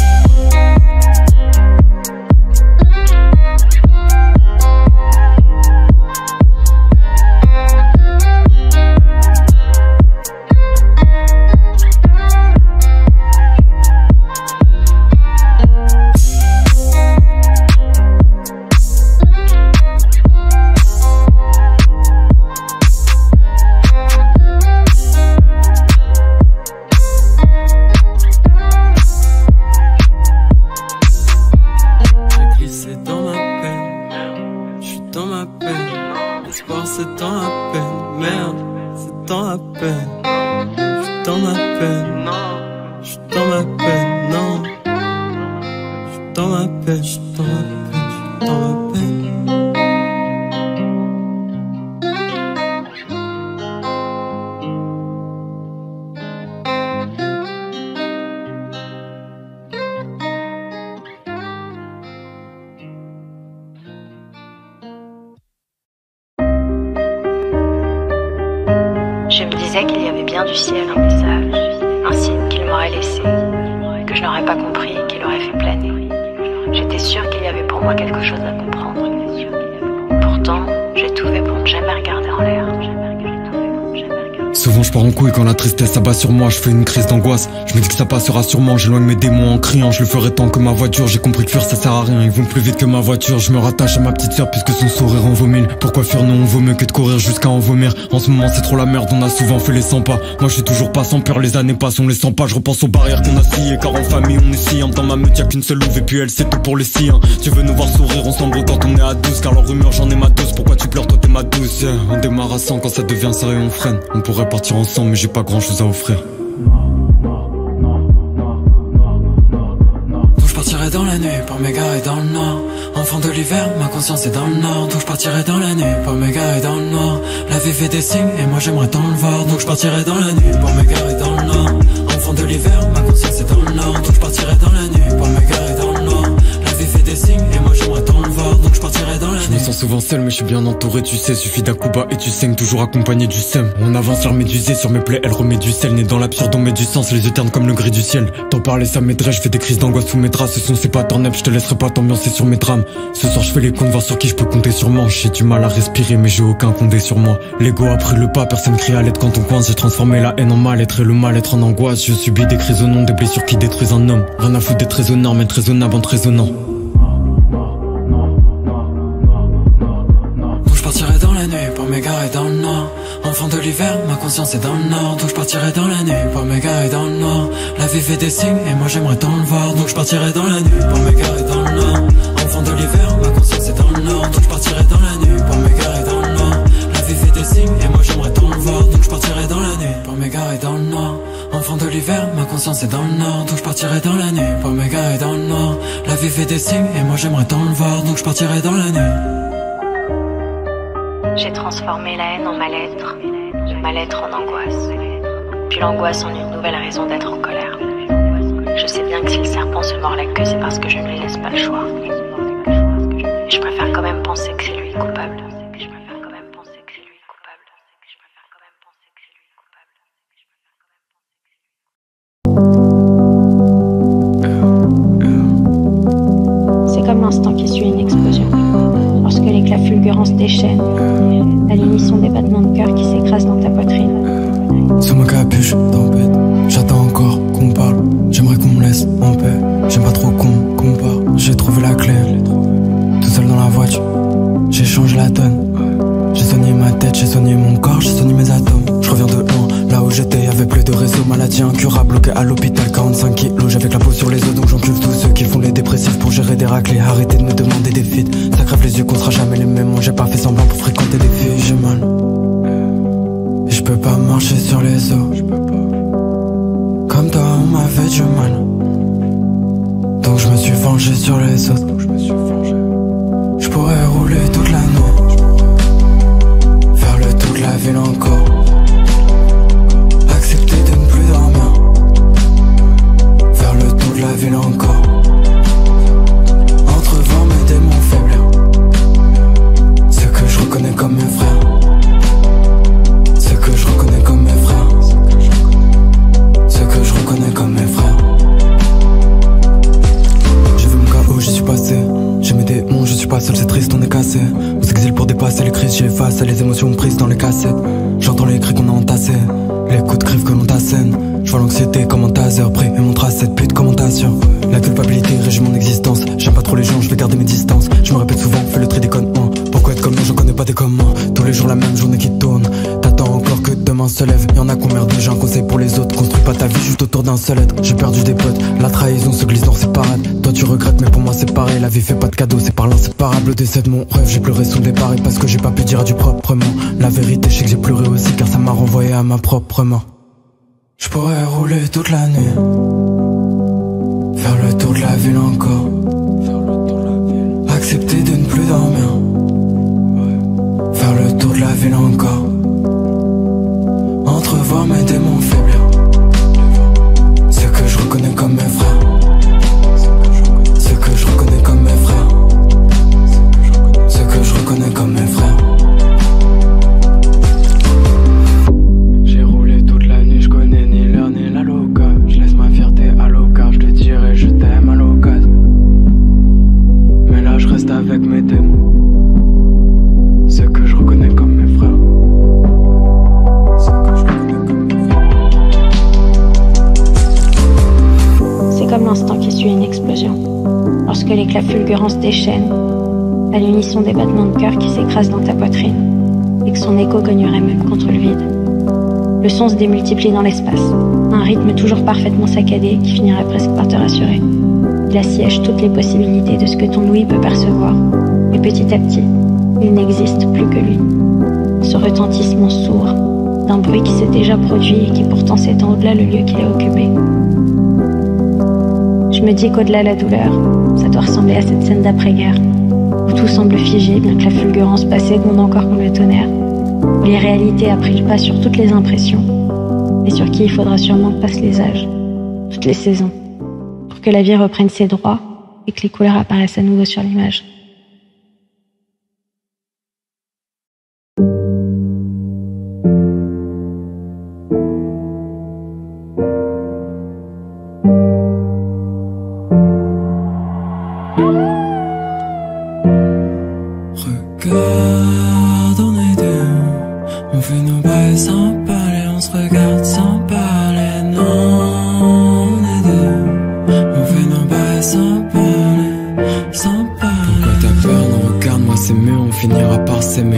L'espoir c'est dans la peine, merde, c'est dans la peine. J'suis dans ma peine, non. J'suis dans ma peine, non. J'suis dans ma peine, j'suis dans ma peine, j'suis dans ma peine. Je me disais qu'il y avait bien du ciel un message, un signe qu'il m'aurait laissé, que je n'aurais pas compris et qu'il aurait fait planer. J'étais sûre qu'il y avait pour moi quelque chose à comprendre. Pourtant, j'ai tout fait pour ne jamais regarder en l'air. Souvent je pars en couille quand la tristesse s'abat sur moi. Je fais une crise d'angoisse, je me dis que ça passera sûrement. J'éloigne mes démons en criant, je le ferai tant que ma voiture. J'ai compris que fuir ça sert à rien, ils vont plus vite que ma voiture. Je me rattache à ma petite sœur puisque son sourire en vaut mille. Pourquoi fuir, non on vaut mieux que de courir jusqu'à en vomir. En ce moment c'est trop la merde, on a souvent fait les 100 pas. Moi je suis toujours pas sans peur, les années passent on les sent pas. Je repense aux barrières qu'on a sciées, car en famille on est sciant. Dans ma meute y'a qu'une seule louve et puis elle c'est tout pour les siens. Tu veux nous voir sourire ensemble quand on est à 12, car leur rumeur j'en ai ma dose. Pourquoi tu pleures, toi t'es ma douce, yeah. On démarre à 100 quand ça devient sérieux on freine. On pourrait partir ensemble mais j'ai pas grand chose à offrir. Donc je partirai dans la nuit pour m'égarer dans le noir. Enfant de l'hiver, ma conscience est dans le nord. Donc je partirai dans la nuit pour m'égarer dans le noir. La vie fait des signes et moi j'aimerais tant le voir. Donc je partirai dans la nuit pour m'égarer dans le nord. Enfant de l'hiver, ma conscience est dans le nord. Donc je partirai dans la nuit pour m'égarer dans le noir. La vie fait des signes et moi j'aimerais tant le voir. Donc je partirai dans la nuit. Je me sens souvent seul mais je suis bien entouré, tu sais. Suffit d'un coup bas et tu saignes, toujours accompagné du sème. On avance leur médusée sur mes plaies, elle remet du sel. Né dans l'absurde on met du sens, les yeux ternes comme le gris du ciel. T'en parler ça m'aiderait, je fais des crises d'angoisse sous mes draps. Ce son c'est pas turn up, je te laisserai pas t'ambiancer sur mes drames. Ce soir je fais les comptes, voir sur qui je peux compter sûrement. J'ai du mal à respirer mais j'ai aucun condé sur moi. L'ego a pris le pas, personne crie à l'aide quand on coince. J'ai transformé la haine en mal-être et le mal-être en angoisse. Je subis des crises au nom, des blessures qui détruisent un homme. Rien à foutre d'être raisonnable, mais être raisonnable en te raisonnant. Donc je partirai dans la nuit pour m'égarer l'hiver, ma conscience est dans le nord, donc je partirai dans la nuit pour m'égarer dans le noir. La vie fait des signes et moi j'aimerais tant le voir, donc je partirai dans la nuit pour m'égarer dans le noir. Enfant de l'hiver, ma conscience est dans le nord, donc je partirai dans la nuit pour m'égarer dans le noir. La vie fait des signes et moi j'aimerais tant le voir, donc je partirai dans la nuit pour m'égarer dans le noir. Enfant de l'hiver, ma conscience est dans le nord, donc je partirai dans la nuit pour m'égarer dans le noir. La vie fait des signes et moi j'aimerais tant le voir, donc je partirai dans la nuit. J'ai transformé la haine en mal-être, le mal-être en angoisse, puis l'angoisse en une nouvelle raison d'être en colère. Je sais bien que si le serpent se mord la queue, c'est parce que je ne lui laisse pas le choix. Et je préfère quand même penser que c'est lui le coupable. C'est comme l'instant qui suit une explosion. Lorsque l'éclat fulgurant se déchaîne, à l'unisson des battements de cœur qui s'écrasent dans ta poitrine. Sous ma capuche tempête, j'attends encore qu'on me parle. J'aimerais qu'on me laisse en paix. J'aime pas trop qu'on me compare. J'ai trouvé la clé, tout seul dans la voiture. J'ai changé la donne. J'ai soigné ma tête, j'ai soigné mon corps, j'ai soigné mes atomes. Je reviens de loin, là où j'étais, y'avait plus de réseau. Maladie incurable, bloqué à l'hôpital, 45 kilos. J'avais que la peau sur les os, donc j'encule tous ceux qui font les dépressifs pour gérer des raclés. Arrêtez de me demander des feats, ça crève les yeux qu'on sera jamais les mêmes. Moi j'ai pas fait semblant pour fréquenter des filles, j'ai mal. Et je peux pas marcher sur les os. Comme toi on m'avait du mal, donc je me suis vengé sur les autres. Je pourrais rouler toute la nuit, faire le tour de la ville encore, accepter de ne plus dormir, faire le tour de la ville encore, entrevoir mes démons faiblir, ceux que je reconnais comme mes frères, ceux que je reconnais comme mes frères, ceux que je reconnais comme mes frères. J'ai vu mon chaos, j'y suis passé. J'ai mes démons, je suis pas seul, c'est triste, on est cassé. On s'exile pour dépasser les crises, j'ai effacé les émotions prises dans les cassettes. J'entends les cris qu'on a entassés, les coups de griffe que l'on t'assène. Je vois l'anxiété comme un taser, pris et mon trace cette pute comment t'assure. La culpabilité régit mon existence, j'aime pas trop les gens, je vais garder mes distances. Je me répète souvent, fais le tri des connements. Pourquoi être comme moi, j'en connais pas des comment. Tous les jours la même journée qui tourne, t'attends encore que demain se lève. Y'en a qu'on merde, j'ai un conseil pour les autres. Construis pas ta vie juste autour d'un seul être. J'ai perdu des potes, la trahison se glisse dans ses parades. Toi tu regrettes mais pour moi c'est pareil. La vie fait pas de cadeaux, c'est par l'inséparable. Le décès de mon rêve, j'ai pleuré sous le départ. Et parce que j'ai pas pu dire du proprement. La vérité, je sais que j'ai pleuré aussi car ça m'a renvoyé à ma propre mort. Je pourrais rouler toute la nuit, faire le tour de la ville encore, accepter de ne plus dormir, faire le tour de la ville encore, entrevoir mes démons faiblir, ceux que je reconnais comme mes frères, ceux que je reconnais comme mes frères, ceux que je reconnais comme mes frères. Avec mes démons, ceux que je reconnais comme mes frères, ceux que je reconnais comme mes frères. C'est comme l'instant qui suit une explosion. Lorsque l'éclat fulgurant se déchaîne, à l'unisson des battements de cœur qui s'écrasent dans ta poitrine, et que son écho cognerait même contre le vide. Le son se démultiplie dans l'espace, un rythme toujours parfaitement saccadé qui finirait presque par te rassurer. Il assiège toutes les possibilités de ce que ton ouïe peut percevoir. Et petit à petit, il n'existe plus que lui. Ce retentissement sourd d'un bruit qui s'est déjà produit et qui pourtant s'étend au-delà le lieu qu'il a occupé. Je me dis qu'au-delà de la douleur, ça doit ressembler à cette scène d'après-guerre, où tout semble figé bien que la fulgurance passée gronde encore comme le tonnerre, où l'irréalité a pris le pas sur toutes les impressions, et sur qui il faudra sûrement que passent les âges, toutes les saisons, que la vie reprenne ses droits et que les couleurs apparaissent à nouveau sur l'image. Regarde, on est deux, on fait nos bails sans parler, on se regarde sans parler, non, on est deux. On fait nos bails sans parler, sans parler.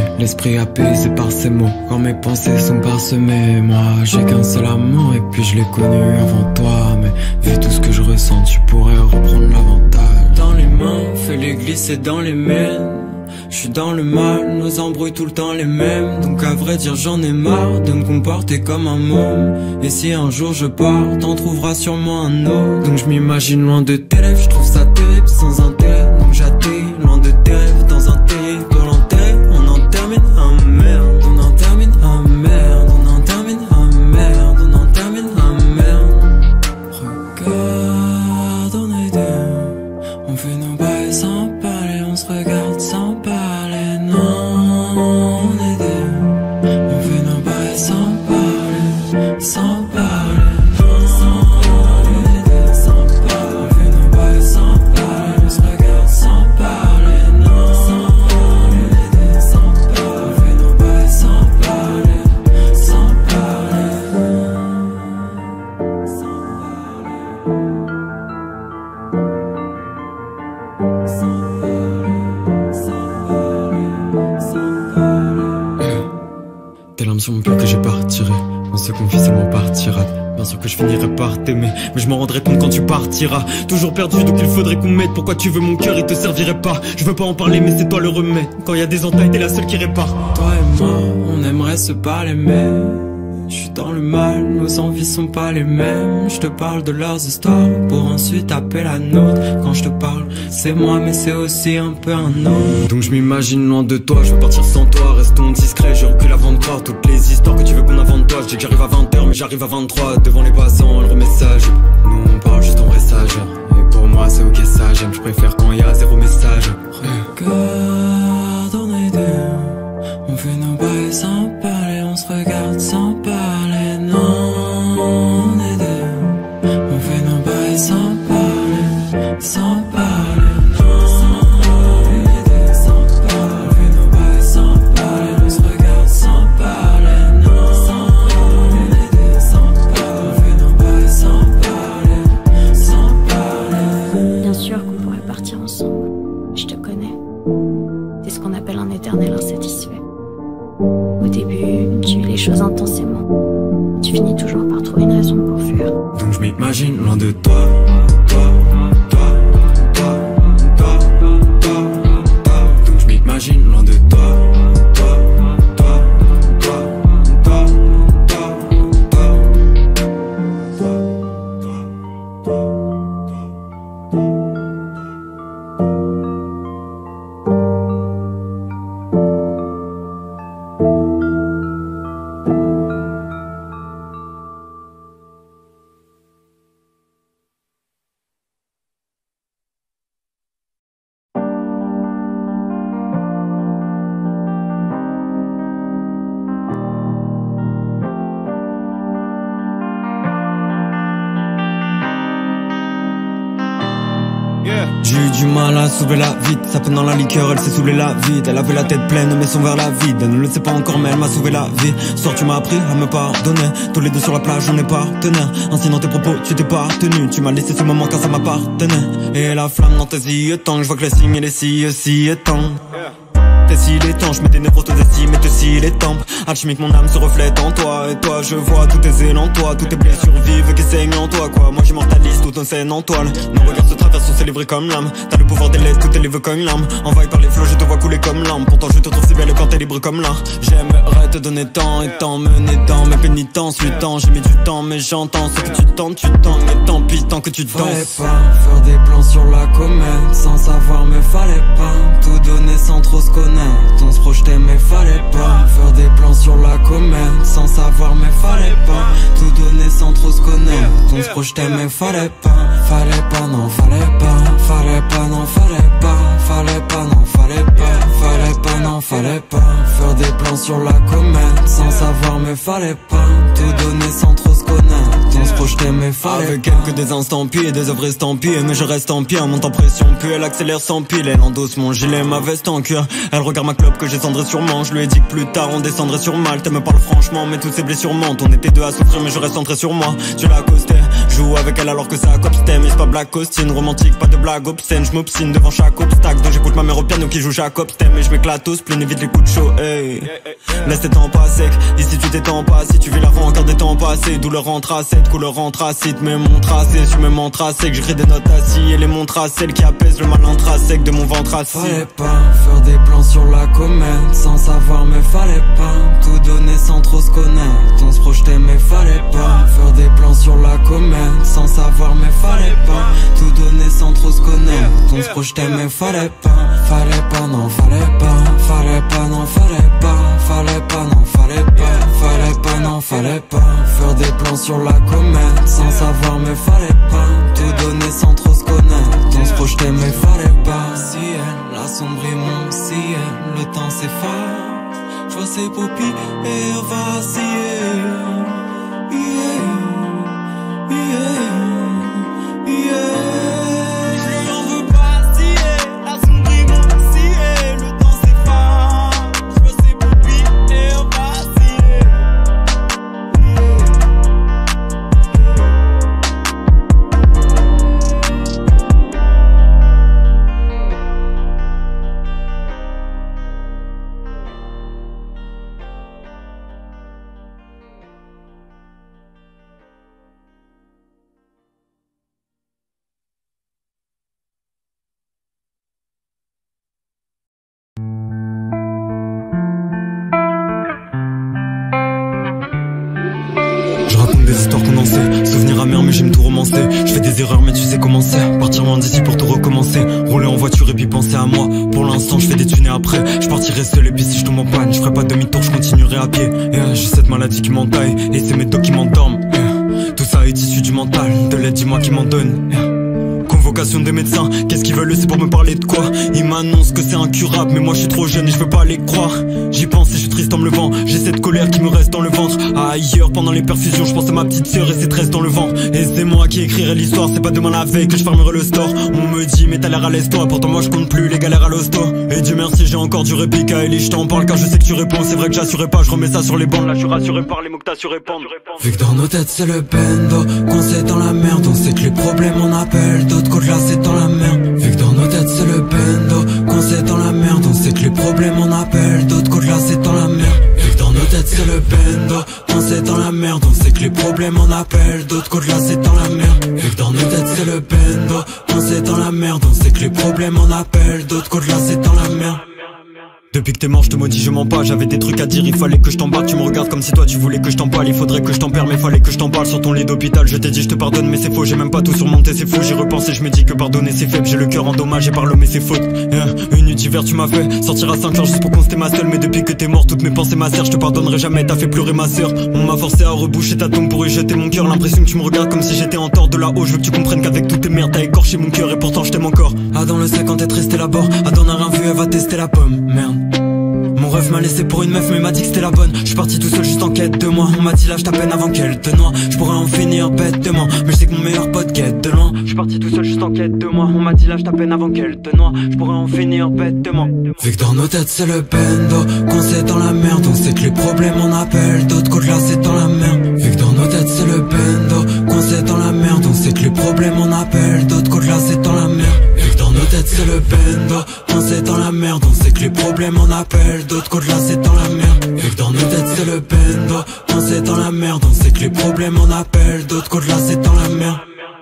l'esprit apaisé par ces mots. Quand mes pensées sont parsemées, moi j'ai qu'un seul amour et puis je l'ai connu avant toi. Mais vu tout ce que je ressens, tu pourrais reprendre l'avantage. Dans les mains, fais-les glisser dans les miennes. Je suis dans le mal, nos embrouilles tout le temps les mêmes. Donc à vrai dire j'en ai marre de me comporter comme un môme. Et si un jour je pars, t'en trouveras sûrement un autre. Donc je m'imagine loin de tes rêves, je trouve ça terrible sans intérêt. Donc j'atterris loin de tes rêves dans un terrible volontaire. On en termine, ah merde, on en termine, ah merde, on en termine, ah merde, on en termine, ah merde. Regarde, on est deux, on fait nos bails sans parler, on se regarde sans parler. Non, on est deux, on fait nos bails sans parler, sans parler. Sur mon cœur que j'ai partirai. On se confie, c'est mon partira. Bien sûr que je finirai par t'aimer, mais je m'en rendrai compte quand tu partiras. Toujours perdu, donc il faudrait qu'on m'aide. Pourquoi tu veux mon cœur, il te servirait pas. Je veux pas en parler, mais c'est toi le remède. Quand y a des entailles, t'es la seule qui répare. Toi et moi, on aimerait se parler, mais je suis dans le mal, nos envies sont pas les mêmes. Je te parle de leurs histoires pour ensuite taper la nôtre. Quand je te parle, c'est moi mais c'est aussi un peu un autre. Donc je m'imagine loin de toi, je veux partir sans toi. Restons discrets, je recule avant de croire toutes les histoires que tu veux qu'on invente toi. Je dis que j'arrive à 20h mais j'arrive à 23. Devant les passants, le remessage. Nous on parle juste en vrai sage. Et pour moi c'est ok ça, j'aime, je préfère quand y a zéro message. Regarde, on est deux, on fait nos bails sans parler, on se regarde sans parler. Non, on est deux, on fait nos bails sans parler, sans parler. Insatisfait. Au début, tu vis les choses intensément. Tu finis toujours par trouver une raison pour fuir. Donc je m'imagine loin de toi. Donc je m'imagine loin de toi. J'ai eu du mal à sauver la vite, ça peine dans la liqueur, elle s'est saoulée la vide. Elle avait la tête pleine mais son verre la vide. Elle ne le sait pas encore mais elle m'a sauvé la vie. Ce soir tu m'as appris à me pardonner. Tous les deux sur la plage on est partenaires. Ainsi dans tes propos tu t'es pas tenu. Tu m'as laissé ce moment quand ça m'appartenait. Et la flamme dans tes yeux tant que je vois que les signes et les si étant. T'es si les temps, je mets des névroses d'estime et te scie les tempes. Alchimique mon âme se reflète en toi. Et toi je vois tous tes élans toi. Toutes tes blessures vives qui saignent en toi quoi. Moi j'immortalise toute une scène en toile. Nos regards se traversent, on s'est livrés comme l'âme. T'as le pouvoir des lettres, tout est livré comme une larme. Envahi par les flots, je te vois couler comme l'âme. Pourtant je te trouve si belle quand t'es libre comme l'art. J'aimerais te donner tant et t'emmener dans mes pénitences. 8 ans, j'ai mis du temps mais j'entends ce que tu tentes, mais tant pis tant que tu danses. Fallait pas faire des plans sur la comète sans savoir mais fallait pas tout donner sans trop se connaître. On se projetait mais fallait pas faire des plans sur la comète sans savoir mais fallait pas tout donner sans trop se connaître. On se projetait mais fallait pas non fallait pas non fallait pas non fallait pas faire des plans sur la comète sans savoir mais fallait pas tout donner sans trop se connaître. On se projetait mais fallait avec elle que des instants pieds, des œuvres estampillées. Mais je reste en pied, monte en pression puis elle accélère sans pile. Elle endosse mon gilet, ma veste en cuir. Elle regarde ma clope que j'ai cendré sûrement. Je lui ai dit que plus tard on descendrait sur Malte. Elle me parle franchement mais toutes ses blessures mentent. On était deux à souffrir mais je reste centré sur moi. Tu l'as accosté, Joue avec elle alors que c'est un copstem. Et c'est pas Black Austin, romantique, pas de blague obscène. Je m'obstine devant chaque obstacle. Donc j'écoute ma mère au piano qui joue Jacob Stem. Et je m'éclate au spleen, évite les coups de chaud, hey. Laisse tes temps pas sec, ici tu t'étends pas. Si tu vis la encore des temps passés. Douleur anthracète, couleur anthracite. Même mon tracé, suis même en tracé. Que j'écris des notes assis et les montres à celles qui apaisent le mal intrinsèque de mon ventre assis. Fallait pas faire des plans sur la comète sans savoir, mais fallait pas tout donner sans trop se connaître. On se projetait mais fallait pas faire des plans sur la comète sans savoir, mais fallait pas tout donner sans trop se connaître. On se projetait mais fallait pas non fallait pas non fallait pas non fallait pas non fallait pas faire des plans sur la comète sans savoir, mais fallait pas tout donner sans trop se connaître. On se projetait mais fallait pas. Si elle assombrit mon ciel, le temps s'efface, je vois ses paupières vaciller. Yeah, yeah, yeah. Je lui en veux pas si elle assombrit mon ciel, le temps s'efface, je vois ses paupières vaciller. Je raconte des histoires condensées, souvenirs amers mais j'aime tout romancer. Je fais des erreurs mais tu sais comment c'est, partir loin d'ici pour tout recommencer. Rouler en voiture et puis penser à moi. Pour l'instant je fais des thunes et après je partirai seul et puis si je tombe en panne je ferai pas demi-tour, je continuerai à pied. J'ai cette maladie qui m'entaille et c'est mes dos qui m'endorment. Tout ça est issu du mental, de l'aide dis-moi qui m'en donne. Convocation des médecins, qu'est-ce qu'ils veulent, c'est pour me parler de quoi? Ils m'annoncent que c'est incurable, mais moi je suis trop jeune et je veux pas les croire. J'y pense et je suis triste en me levant, j'ai cette colère qui me reste dans le ventre. Ailleurs, pendant les perfusions, je pense à ma petite sœur et ses tresses dans le vent. Et c'est moi qui écrirai l'histoire, c'est pas demain la veille que je fermerai le store. On me dit mais t'as l'air à l'estoir, pourtant moi je compte plus les galères à l'hosto. Et Dieu merci j'ai encore du répit, Kaeli je t'en parle car je sais que tu réponds. C'est vrai que j'assurais pas, je remets ça sur les bandes. Là je suis rassuré par les mots que t'as su répandre. Vu que dans nos têtes c'est le bendo, qu'on sait dans la merde, on sait que les problèmes on appelle d'autres qu'au-delà c'est dans la merde. Vu que dans nos têtes c'est le bendo, qu'on sait dans la merde, on sait que les problèmes on appelle d'autres qu'au-delà c'est dans la merde. Vu que dans nos têtes c'est le bendo, qu'on sait dans la merde, on sait que les problèmes on appelle d'autres qu'au-delà c'est dans la merde. Vu que dans nos têtes c'est le bendo, qu'on sait dans la merde, on sait que les problèmes on appelle d'autres qu'au-delà c'est dans la merde. Depuis que t'es mort je te maudis je mens pas, j'avais des trucs à dire, il fallait que je t'en parle. Tu me regardes comme si toi tu voulais que je t'en parle. Il faudrait que je t'en perds mais fallait que je t'en parle. Sur ton lit d'hôpital je t'ai dit je te pardonne mais c'est faux. J'ai même pas tout surmonté c'est faux. J'y repense et je me dis que pardonner c'est faible. J'ai le cœur endommagé par l'homme et ses fautes. Une nuit d'hiver tu m'as fait sortir à 5 heures juste pour qu'on c'était ma seule. Mais depuis que t'es mort toutes mes pensées macèrent. Je te pardonnerai jamais, t'as fait pleurer ma sœur. On m'a forcé à reboucher ta tombe pour y jeter mon cœur. L'impression que tu me regardes comme si j'étais en tort de là-haut. Je veux que tu comprennes qu'avec toutes tes merdes t'as écorché mon cœur et pourtant je t'aime encore. Adam le sait quand t'es triste là-bas. Adam n'a rien vu, elle va tester la pomme. Merde. Mon rêve m'a laissé pour une meuf mais m'a dit que c'était la bonne. Je suis parti tout seul juste en quête de moi. On m'a dit lâche ta peine avant qu'elle te noie. Je pourrais en finir bêtement mais je sais que mon meilleur pote guette de loin. Je suis parti tout seul juste en quête de moi. On m'a dit lâche ta peine avant qu'elle te noie. Je pourrais en finir bêtement. Vu que dans nos têtes c'est le bendo, qu'on sait dans la merde, on sait que les problèmes on appelle d'autres qu'au-delà c'est dans la merde. Vu que dans nos têtes c'est le bendo, qu'on sait dans la merde, on sait que les problèmes on appelle d'autres qu'au-delà c'est dans la merde. Vu que dans nos têtes c'est le bendo, qu'on sait dans la merde, on sait que les problèmes on appelle d'autres qu'au-delà c'est dans la merde. Vu que dans nos têtes c'est le bendo, qu'on sait dans la merde, on sait que les problèmes on appelle d'autres qu'au-delà c'est dans la merde.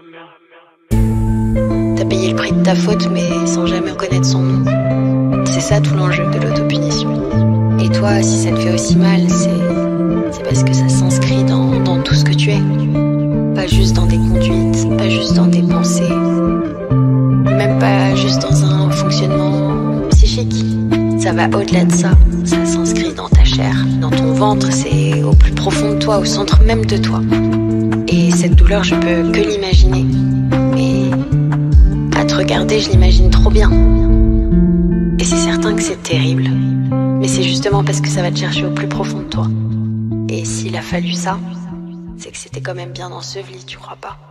T'as payé le prix de ta faute mais sans jamais reconnaître son nom. C'est ça tout l'enjeu de l'autopunition. Et toi, si ça te fait aussi mal, c'est parce que ça s'inscrit dans tout ce que tu es. Pas juste dans tes conduites, pas juste dans tes pensées, même pas juste dans un fonctionnement psychique. Ça va au-delà de ça, ça s'inscrit dans ta chair, dans ton ventre, c'est au plus profond de toi, au centre même de toi. Et cette douleur, je peux que l'imaginer. Mais à te regarder, je l'imagine trop bien. Et c'est certain que c'est terrible. Mais c'est justement parce que ça va te chercher au plus profond de toi. Et s'il a fallu ça, c'est que c'était quand même bien enseveli, tu crois pas?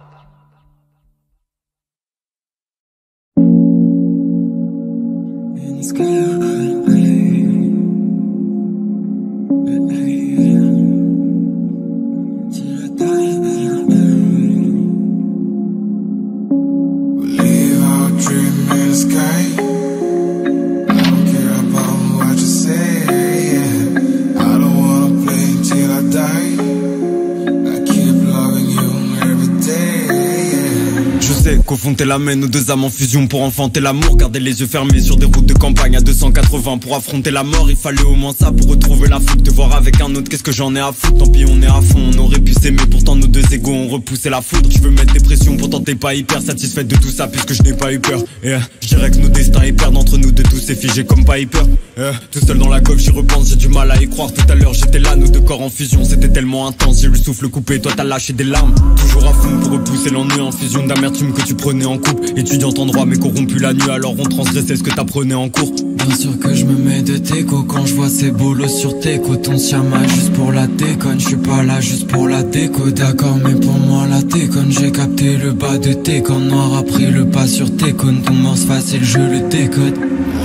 Qu'au fond t'es la main, nous deux âmes en fusion pour enfanter l'amour. Garder les yeux fermés sur des routes de campagne à 280 pour affronter la mort. Il fallait au moins ça pour retrouver la foule. Te voir avec un autre, qu'est-ce que j'en ai à foutre. Tant pis on est à fond, on aurait pu s'aimer. Pourtant nos deux égos ont repoussé la foudre. Je veux mettre des pressions, pourtant t'es pas hyper satisfaite de tout ça puisque je n'ai pas eu peur. Je dirais que nos destins est perdent entre nous deux, tout s'est figé comme pas hyper. Tout seul dans la coque j'y repense, j'ai du mal à y croire. Tout à l'heure j'étais là, nos deux corps en fusion, c'était tellement intense. J'ai eu le souffle coupé, toi t'as lâché des larmes. Toujours à fond pour repousser l'ennui en fusion d'amertume que tu prenais en couple. Étudiante en droit mais corrompu la nuit, alors on transgressait ce que t'apprenais en cours. Bien sûr que je me mets de déco quand je vois ces boulots sur tes côtes. On s'y amasse juste pour la déconne, je suis pas là juste pour la déco. D'accord mais pour moi la déconne, j'ai capté le bas de tes cornes. Noir a pris le pas sur tes cônes, ton morse facile je le décode.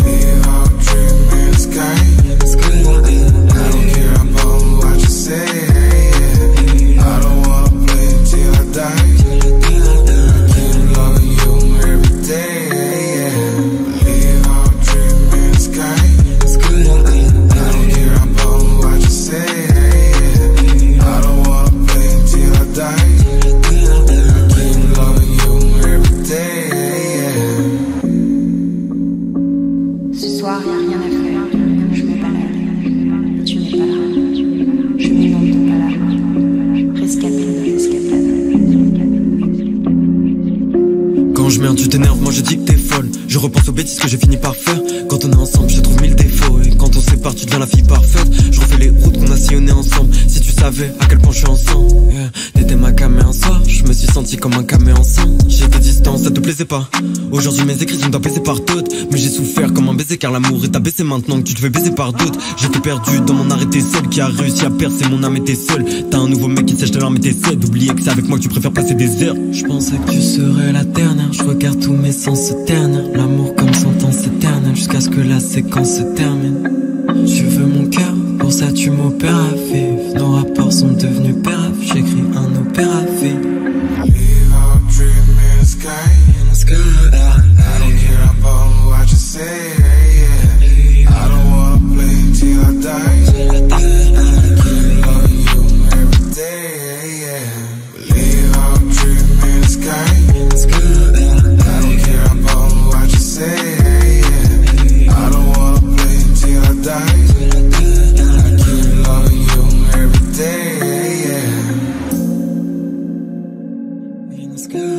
Tu t'énerves, moi je dis que t'es folle. Je repense aux bêtises que j'ai fini par faire. Quand on est ensemble, je trouve 1000 défauts. Et quand on se sépare, tu deviens la fille parfaite. Je refais les routes qu'on a sillonnées ensemble. Si tu savais à quel point je suis ensemble, t'étais ma camé un soir. Je me suis senti comme un camé ensemble. J'étais distant, ça te plaisait pas. Aujourd'hui mes écrits sont abaissés par d'autres. Mais j'ai souffert comme un baiser car l'amour est abaissé maintenant que tu te fais baiser par d'autres. J'étais perdu dans mon arrêté seul qui a réussi à percer mon âme et t'es seul. T'as un nouveau mec qui sèche de larmes et t'es seul. D'oublier que c'est avec moi que tu préfères passer des heures. Je pensais que tu serais la dernière. Je regarde tous mes sens se ternir. L'amour comme sentence éternelle jusqu'à ce que la séquence se termine. Tu veux mon cœur, pour ça tu m'opères à vivre. Nos rapports sont devenus péraves. J'écris un opéra vide. Leave our dream in the sky. I don't care about what you say. I don't wanna play till I die. Keep loving you every day. Leave our dream in the sky. I don't care about what you say. I don't wanna play till I die. Keep loving you every day. In the sky.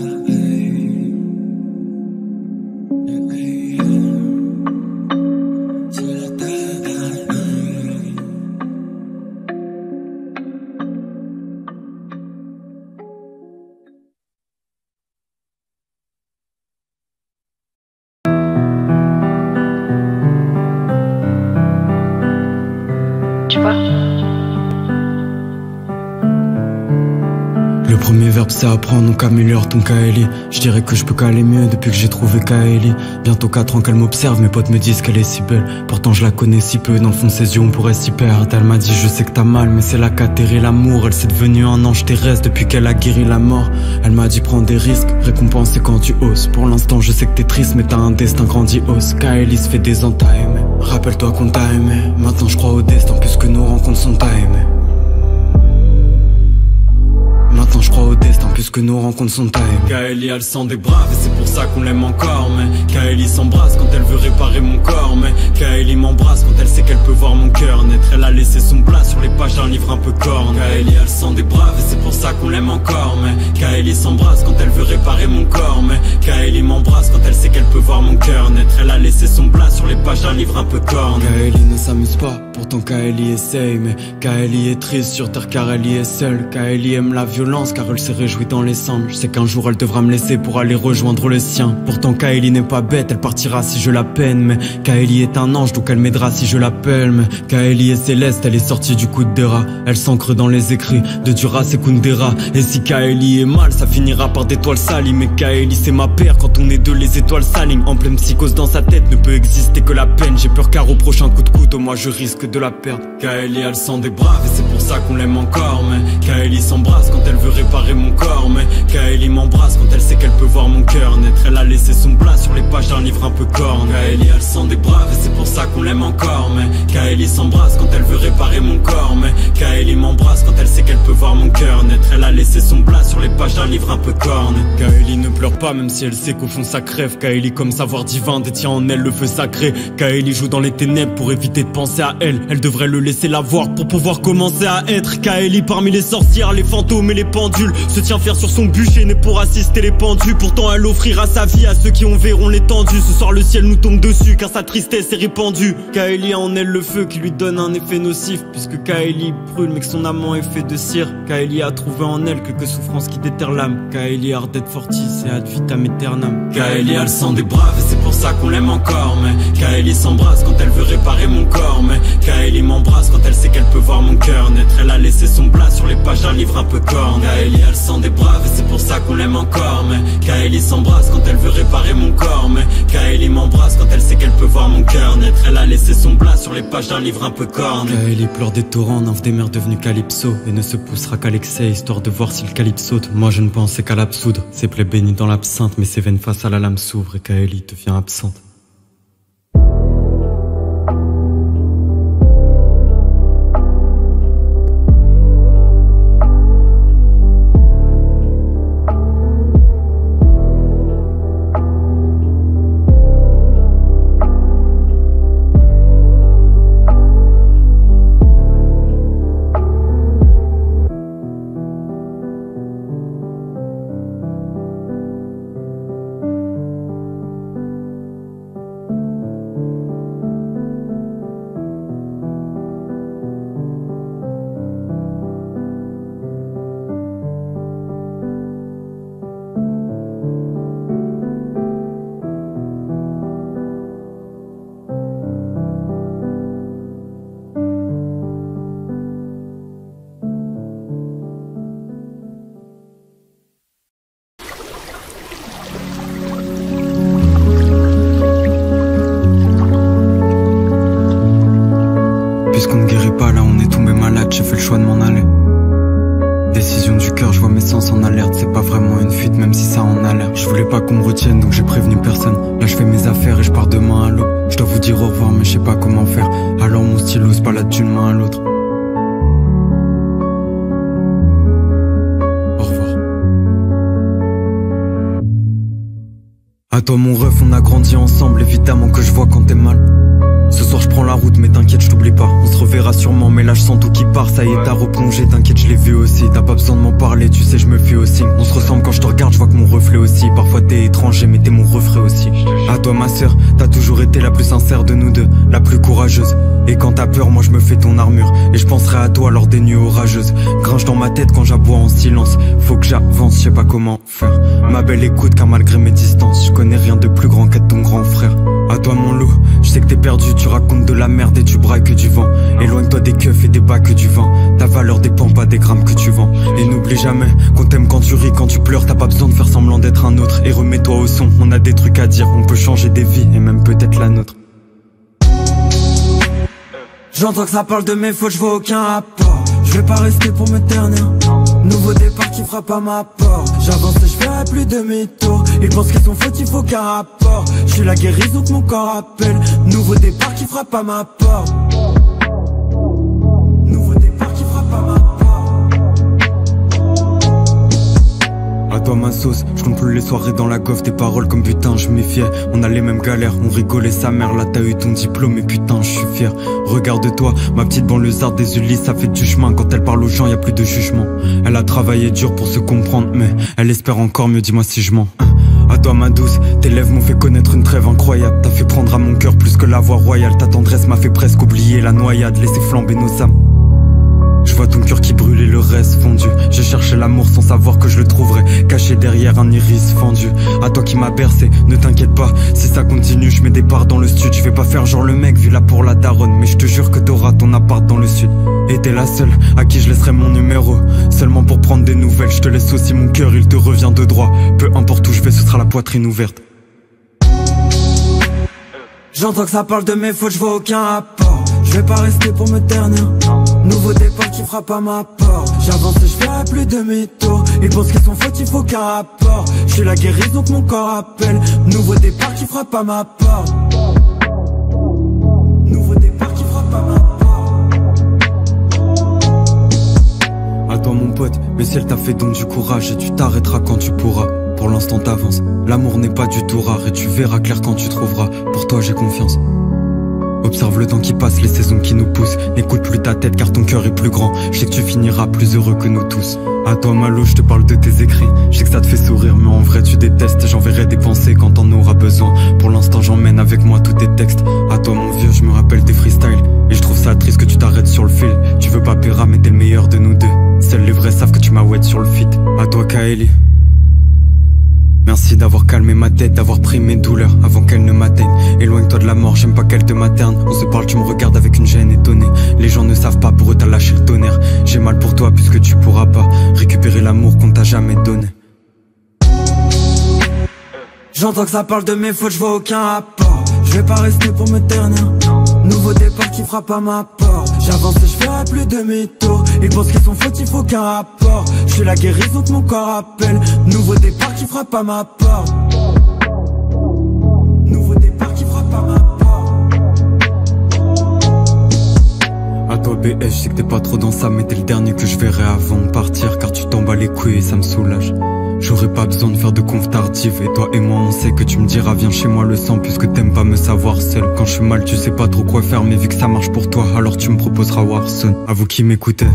Le premier verbe c'est apprendre, donc améliore ton Kaeli. Je dirais que je peux qu'aller mieux depuis que j'ai trouvé Kaeli. Bientôt 4 ans qu'elle m'observe, mes potes me disent qu'elle est si belle. Pourtant je la connais si peu, dans le fond de ses yeux on pourrait s'y perdre. Elle m'a dit je sais que t'as mal, mais c'est là qu'atterrit l'amour. Elle s'est devenue un ange terrestre depuis qu'elle a guéri la mort. Elle m'a dit prends des risques, récompenser quand tu oses. Pour l'instant je sais que t'es triste, mais t'as un destin grandiose. Kaeli se fait des ans t'as aimé. Rappelle-toi qu'on t'a aimé, maintenant je crois au destin puisque nos rencontres sont timées. Maintenant je crois au destin puisque nos rencontres sont timées. Kaeli a le sang des braves et c'est pour ça qu'on l'aime encore. Mais Kaeli s'embrasse quand elle veut réparer mon corps. Mais Kaeli m'embrasse quand elle sait qu'elle peut voir mon cœur naître. Elle a laissé son plat sur les pages d'un livre un peu corne. Kaeli a le sang des braves et c'est pour ça qu'on l'aime encore. Mais Kaeli s'embrasse quand elle veut réparer mon corps. Mais Kaeli m'embrasse quand elle sait qu'elle peut voir mon cœur naître. Elle a laissé son plat sur les pages d'un livre un peu corne. Kaeli ne s'amuse pas, pourtant Kaeli essaye. Mais Kaeli est triste sur terre car elle y est seule. Kaeli aime la violence car elle s'est réjouie dans les cendres. Je sais qu'un jour elle devra me laisser pour aller rejoindre le sien. Pourtant Kaeli n'est pas bête, elle partira si je la peine. Mais Kaeli est un ange donc elle m'aidera si je l'appelle. Mais Kaeli est céleste, elle est sortie du coup de Dera. Elle s'ancre dans les écrits de Duras et Kundera. Et si Kaeli est mal, ça finira par des toiles salies. Mais Kaeli c'est ma paire, quand on est deux les étoiles s'alignent. En pleine psychose dans sa tête ne peut exister que la peine. J'ai peur car au prochain coup de couteau moi je risque de la perdre. Kaeli a le sang des braves et c'est pour ça qu'on l'aime encore. Mais Kaeli s'embrasse quand elle veut réparer mon corps. Mais Kaeli m'embrasse quand elle sait qu'elle peut voir mon cœur naître. Elle a laissé son plat sur les pages pages d'un livre un peu corne. Kaeli a le sang des braves et c'est pour ça qu'on l'aime encore. Mais Kaeli s'embrasse quand elle veut réparer mon corps. Mais Kaeli m'embrasse quand elle sait qu'elle peut voir mon cœur naître. Elle a laissé son plat sur les pages d'un livre un peu corne. Kaeli ne pleure pas même si elle sait qu'au fond ça crève. Kaeli comme savoir divin détient en elle le feu sacré. Kaeli joue dans les ténèbres pour éviter de penser à elle. Elle devrait le laisser la voir pour pouvoir commencer à être. Kaeli parmi les sorcières, les fantômes et les pendules se tient fière sur son bûcher, né pour assister les pendus. Pourtant elle offrira sa vie à ceux qui en verront l'étendue. Ce soir le ciel nous tombe dessus car sa tristesse est répandue. Kaeli a en elle le feu qui lui donne un effet nocif, puisque Kaeli brûle mais que son amant est fait de cire. Kaeli a trouvé en elle quelques souffrances qui déterrent l'âme. Kaeli ardet fortis et ad vitam aeternam. Kaeli a le sang des braves et c'est pour ça qu'on l'aime encore. Mais Kaeli s'embrasse quand elle veut réparer mon corps. Mais Kaeli m'embrasse quand elle sait qu'elle peut voir mon cœur naître. Elle a laissé son plat sur les pages d'un livre un peu corne. Kaeli a le sang des braves et c'est pour ça qu'on l'aime encore. Mais Kaeli s'embrasse quand elle veut réparer mon corps. Mais Kaeli m'embrasse quand elle sait qu'elle peut voir mon cœur naître. Elle a laissé son plat sur les pages d'un livre un peu corne. Kaeli pleure des torrents, nymphe des mers devenue Calypso, et ne se poussera qu'à l'excès histoire de voir si le calypse saute. Moi je ne pensais qu'à l'absoudre, ses plaies bénies dans l'absinthe, mais ses veines face à la lame s'ouvrent et Kaeli devient absente. Puisqu'on ne guérit pas, là on est tombé malade, j'ai fait le choix de m'en aller. Décision du cœur, je vois mes sens en alerte. C'est pas vraiment une fuite même si ça en a l'air. Je voulais pas qu'on me retienne donc j'ai prévenu personne. Là je fais mes affaires et je pars demain à l'aube. Je dois vous dire au revoir mais je sais pas comment faire. Alors mon stylo se balade d'une main à l'autre. Au revoir. À toi mon ref, on a grandi ensemble, évidemment que je vois quand t'es mal. Ce soir je prends la route mais t'inquiète je t'oublie pas. On se reverra sûrement mais là je sens tout qui part. Ça y est t'as replongé, t'inquiète je l'ai vu aussi. T'as pas besoin de m'en parler, tu sais je me fais aussi. On se ressemble quand je te regarde, je vois que mon reflet aussi. Parfois t'es étranger mais t'es mon reflet aussi. À toi ma sœur, t'as toujours été la plus sincère de nous deux, la plus courageuse. Et quand t'as peur, moi je me fais ton armure. Et je penserai à toi lors des nuits orageuses. Gringe dans ma tête quand j'aboie en silence. Faut que j'avance, je sais pas comment faire. Ma belle écoute car malgré mes distances, je connais rien de plus grand qu'être ton grand frère. À toi mon loup, je sais que t'es perdu, tu racontes de la merde et tu brailles que du vent. Éloigne-toi des keufs et des bas que du vent. Ta valeur dépend pas des grammes que tu vends. Et n'oublie jamais qu'on t'aime quand tu ris, quand tu pleures. T'as pas besoin de faire semblant d'être un autre. Et remets-toi au son, on a des trucs à dire. On peut changer des vies et même peut-être la nôtre. J'entends que ça parle de mes fautes, je vois aucun rapport. Je vais pas rester pour me ternir. Nouveau départ qui frappe à ma porte. J'avance et je ferai plus demi-tour. Ils pensent qu'ils sont fautifs, aucun rapport. Je suis la guérison que mon corps appelle. Nouveau départ qui frappe à ma porte. Nouveau départ qui frappe à ma porte. À toi ma sauce, je compte plus les soirées dans la gaufre. Des paroles comme putain, je méfiais. On a les mêmes galères, on rigolait sa mère. Là t'as eu ton diplôme et putain je suis fier. Regarde-toi, ma petite banlieusarde des Ulysses, ça fait du chemin. Quand elle parle aux gens, y a plus de jugement. Elle a travaillé dur pour se comprendre, mais elle espère encore mieux, dis-moi si je mens. À toi ma douce, tes lèvres m'ont fait connaître une trêve incroyable. T'as fait prendre à mon cœur plus que la voix royale. Ta tendresse m'a fait presque oublier la noyade, laisser flamber nos âmes. Je vois ton cœur qui brûle et le reste fondu. J'ai cherché l'amour sans savoir que je le trouverais caché derrière un iris fendu. À toi qui m'as bercé, ne t'inquiète pas. Si ça continue, je mets des parts dans le stud. Je vais pas faire genre le mec vu là pour la daronne, mais je te jure que t'auras ton appart dans le sud. Et t'es la seule à qui je laisserai mon numéro, seulement pour prendre des nouvelles. Je te laisse aussi mon cœur, il te revient de droit. Peu importe où je vais, ce sera la poitrine ouverte. J'entends que ça parle de mes fautes, je vois aucun rapport. Je vais pas rester pour me ternir. Nouveau départ qui frappe à ma porte. J'avance et je ferai plus demi-tour. Ils pensent qu'ils sont fautifs, aucun rapport. Je suis la guérison que mon corps appelle. Nouveau départ qui frappe à ma porte. Nouveau départ qui frappe à ma porte. À toi mon pote, mais si elle t'a fait donc du courage, et tu t'arrêteras quand tu pourras. Pour l'instant t'avances, l'amour n'est pas du tout rare, et tu verras clair quand tu trouveras. Pour toi j'ai confiance. Observe le temps qui passe, les saisons qui nous poussent. N'écoute plus ta tête car ton cœur est plus grand. Je sais que tu finiras plus heureux que nous tous. À toi Malo, je te parle de tes écrits. Je sais que ça te fait sourire mais en vrai tu détestes. J'enverrai des pensées quand t'en auras besoin. Pour l'instant j'emmène avec moi tous tes textes. À toi mon vieux, je me rappelle tes freestyles. Et je trouve ça triste que tu t'arrêtes sur le fil. Tu veux pas Péra mais t'es le meilleur de nous deux. Seuls les vrais savent que tu m'as wet sur le feat. À toi Kaeli, merci d'avoir calmé ma tête, d'avoir pris mes douleurs avant qu'elles ne m'atteignent. Éloigne-toi de la mort, j'aime pas qu'elle te materne. On se parle, tu me regardes avec une gêne étonnée. Les gens ne savent pas, pour eux t'as lâché le tonnerre. J'ai mal pour toi puisque tu pourras pas récupérer l'amour qu'on t'a jamais donné. J'entends que ça parle de mes fautes, je vois aucun rapport. Je vais pas rester pour me ternir. Nouveau départ qui frappe à ma porte. J'avance et je ferai plus demi-tour. Ils pensent qu'ils sont fautifs, aucun rapport. Je suis la guérison que mon corps appelle. Nouveau départ qui frappe à ma porte. Nouveau départ qui frappe à ma porte. À toi BS, je sais que t'es pas trop dans ça, mais t'es le dernier que je verrai avant de partir. Car tu t'en bats les couilles et ça me soulage. J'aurais pas besoin de faire de conf tardive. Et toi et moi on sait que tu me diras viens chez moi le sang. Puisque t'aimes pas me savoir seul. Quand je suis mal tu sais pas trop quoi faire. Mais vu que ça marche pour toi alors tu me proposeras Warzone. À vous qui m'écoutez,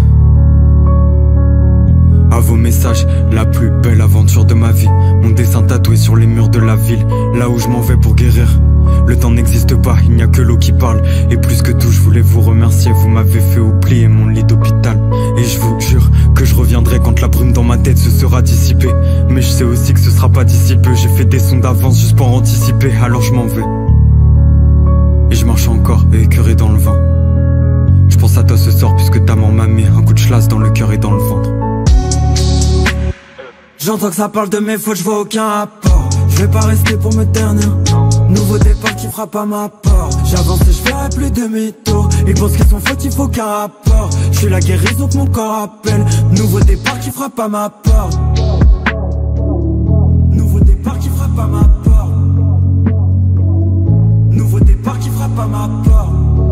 à vos messages, la plus belle aventure de ma vie. Mon dessin tatoué sur les murs de la ville. Là où je m'en vais pour guérir. Le temps n'existe pas, il n'y a que l'eau qui parle. Et plus que tout je voulais vous remercier. Vous m'avez fait oublier mon lit d'hôpital. Et je vous jure que je reviendrai quand la brume dans ma tête se sera dissipée. Mais je sais aussi que ce sera pas d'ici peu. J'ai fait des sons d'avance juste pour anticiper. Alors je m'en vais. Et je marche encore, écœuré dans le vent. Je pense à toi ce soir puisque ta mort m'a mis un coup de chlasse dans le cœur et dans le ventre. J'entends que ça parle de mes fautes, je vois aucun rapport. Je vais pas rester pour me ternir. Nouveau départ qui frappe à ma porte. J'avance et je ferai plus demi-tour. Ils pensent qu'ils sont fautifs, aucun rapport. Je suis la guérison que mon corps appelle. Nouveau départ qui frappe à ma porte. Nouveau départ qui frappe à ma porte. Nouveau départ qui frappe à ma porte.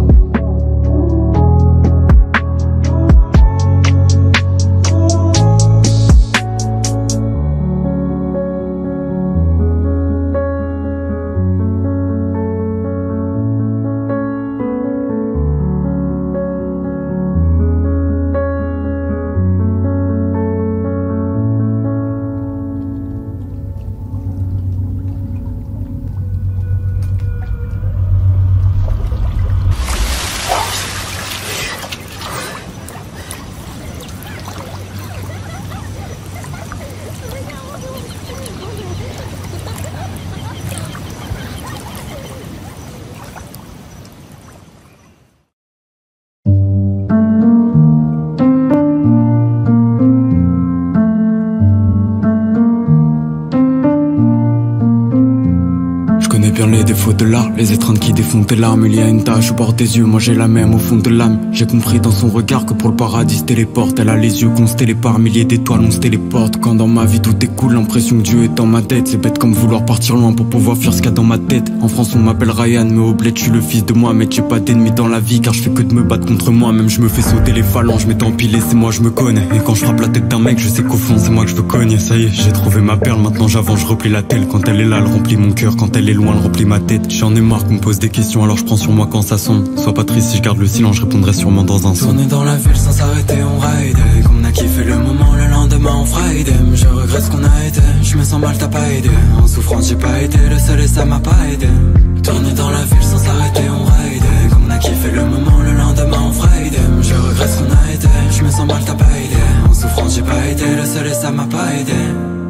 bien les défauts de l'art, les étreintes qui défont tes larmes. Il y a une tache au bord des yeux, moi j'ai la même au fond de l'âme. J'ai compris dans son regard que pour le paradis se téléporte. Elle a les yeux constés, les par milliers d'étoiles, on se téléporte. Quand dans ma vie tout est cool, l'impression que Dieu est dans ma tête. C'est bête comme vouloir partir loin pour pouvoir fuir ce qu'il y a dans ma tête. En France on m'appelle Ryan, mais au bled je suis le fils de moi. Mais j'ai pas d'ennemis dans la vie car je fais que de me battre contre moi. Même je me fais sauter les phalanges, mais tant pis c'est moi je me connais. Et quand je frappe la tête d'un mec, je sais qu'au fond c'est moi que je veux cogner. Ça y est, j'ai trouvé ma perle, maintenant j'avance, je replie la telle. Quand elle est là, elle remplit mon cœur, quand elle est loin, elle remplit ma tête. J'en ai marre qu'on me pose des questions, alors je prends sur moi quand ça sonne. Sois pas triste si je garde le silence, je répondrai sûrement dans un son. Tourner dans la ville sans s'arrêter, on ride. Comme on a kiffé le moment, le lendemain on fera idem. Je regrette ce qu'on a été, je me sens mal, t'as pas aidé. En souffrance j'ai pas été le seul et ça m'a pas aidé. Tourner dans la ville sans s'arrêter, on ride. Comme on a kiffé le moment, le lendemain on fera idem. Je regrette ce qu'on a été, je me sens mal, t'as pas aidé. En souffrance j'ai pas été le seul et ça m'a pas aidé.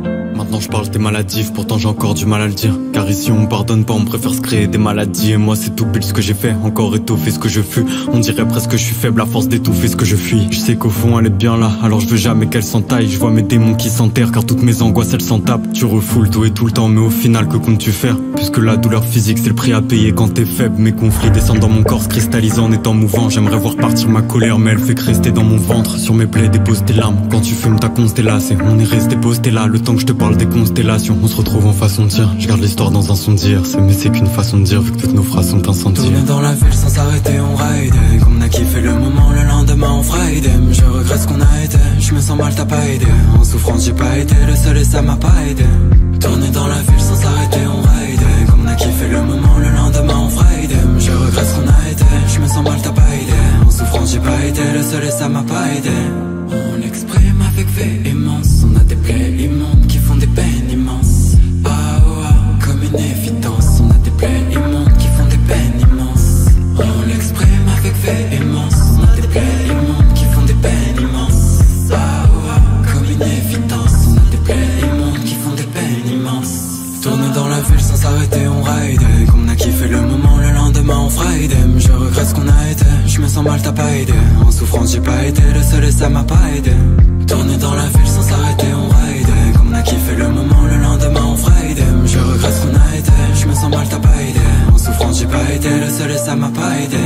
maintenant je parle, t'es maladif, pourtant j'ai encore du mal à le dire. Car ici on me pardonne pas, on préfère se créer des maladies. Et moi c'est tout pile ce que j'ai fait, encore étoffé ce que je fus. On dirait presque que je suis faible à force d'étouffer ce que je fuis. Je sais qu'au fond elle est bien là, alors je veux jamais qu'elle s'entaille. Je vois mes démons qui s'enterrent, car toutes mes angoisses elles s'en tapent. Tu refoules tout et tout le temps, mais au final que comptes-tu faire? Puisque la douleur physique c'est le prix à payer quand t'es faible. Mes conflits descendent dans mon corps, se cristallisent en étant mouvant. J'aimerais voir partir ma colère, mais elle fait que rester dans mon ventre. Sur mes plaies dépose tes larmes, quand tu fumes ta constellation. On est resté posté là, le temps que je te parle des constellations. On se retrouve en façon de dire, je garde l'histoire dans un son de dire. Mais c'est qu'une façon de dire, vu que toutes nos phrases sont incendiées. Tourner dans la ville sans s'arrêter, on ride. Comme on a kiffé le moment, le lendemain on fera idem. Je regrette ce qu'on a été, je me sens mal, t'as pas aidé. En souffrance j'ai pas été le seul et ça m'a pas aidé. Tourner dans la ville sans s'arrêter, on ride. Comme on a kiffé le moment, le lendemain on fera idem. Je regrette ce qu'on a été, je me sens mal, t'as pas aidé. En souffrance j'ai pas été le seul et ça m'a pas aidé. On l'exprime avec véhémence, on a des plaies immondes qui font des peines immenses. Ah oh ah, comme une évidence, on a des plaies immondes qui font des peines immenses. On l'exprime avec véhémence, on a des plaies immondes qui font des peines immenses. Ah oh ah, comme une évidence, on a des plaies immondes qui font des peines immenses. Tourner dans la ville sans s'arrêter, on ride. Comme on a kiffé le moment, le lendemain on fera idem. Je regrette ce qu'on a été, je me sens mal, t'as pas aidé. En souffrance j'ai pas été le seul et ça m'a pas aidé. Tourner dans la ville sans s'arrêter, on ride. Comme on a kiffé le moment, le lendemain on fera idem. Je regrette ce qu'on a été, je me sens mal, t'as pas aidé. En souffrance j'ai pas été le seul et ça m'a pas aidé.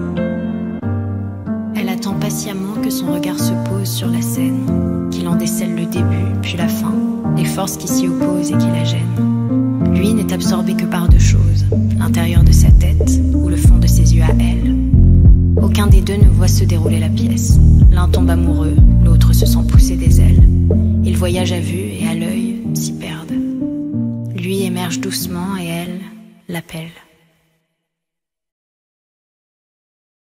Elle attend patiemment que son regard se pose sur la scène, qu'il en décèle le début puis la fin, les forces qui s'y opposent et qui la gênent. Lui n'est absorbé que par deux choses, l'intérieur de sa tête ou le fond de ses yeux à elle. Aucun des deux ne voit se dérouler la pièce. L'un tombe amoureux, l'autre se sent pousser des ailes. Ils voyagent à vue et à l'œil, s'y perdent. Lui émerge doucement et elle l'appelle.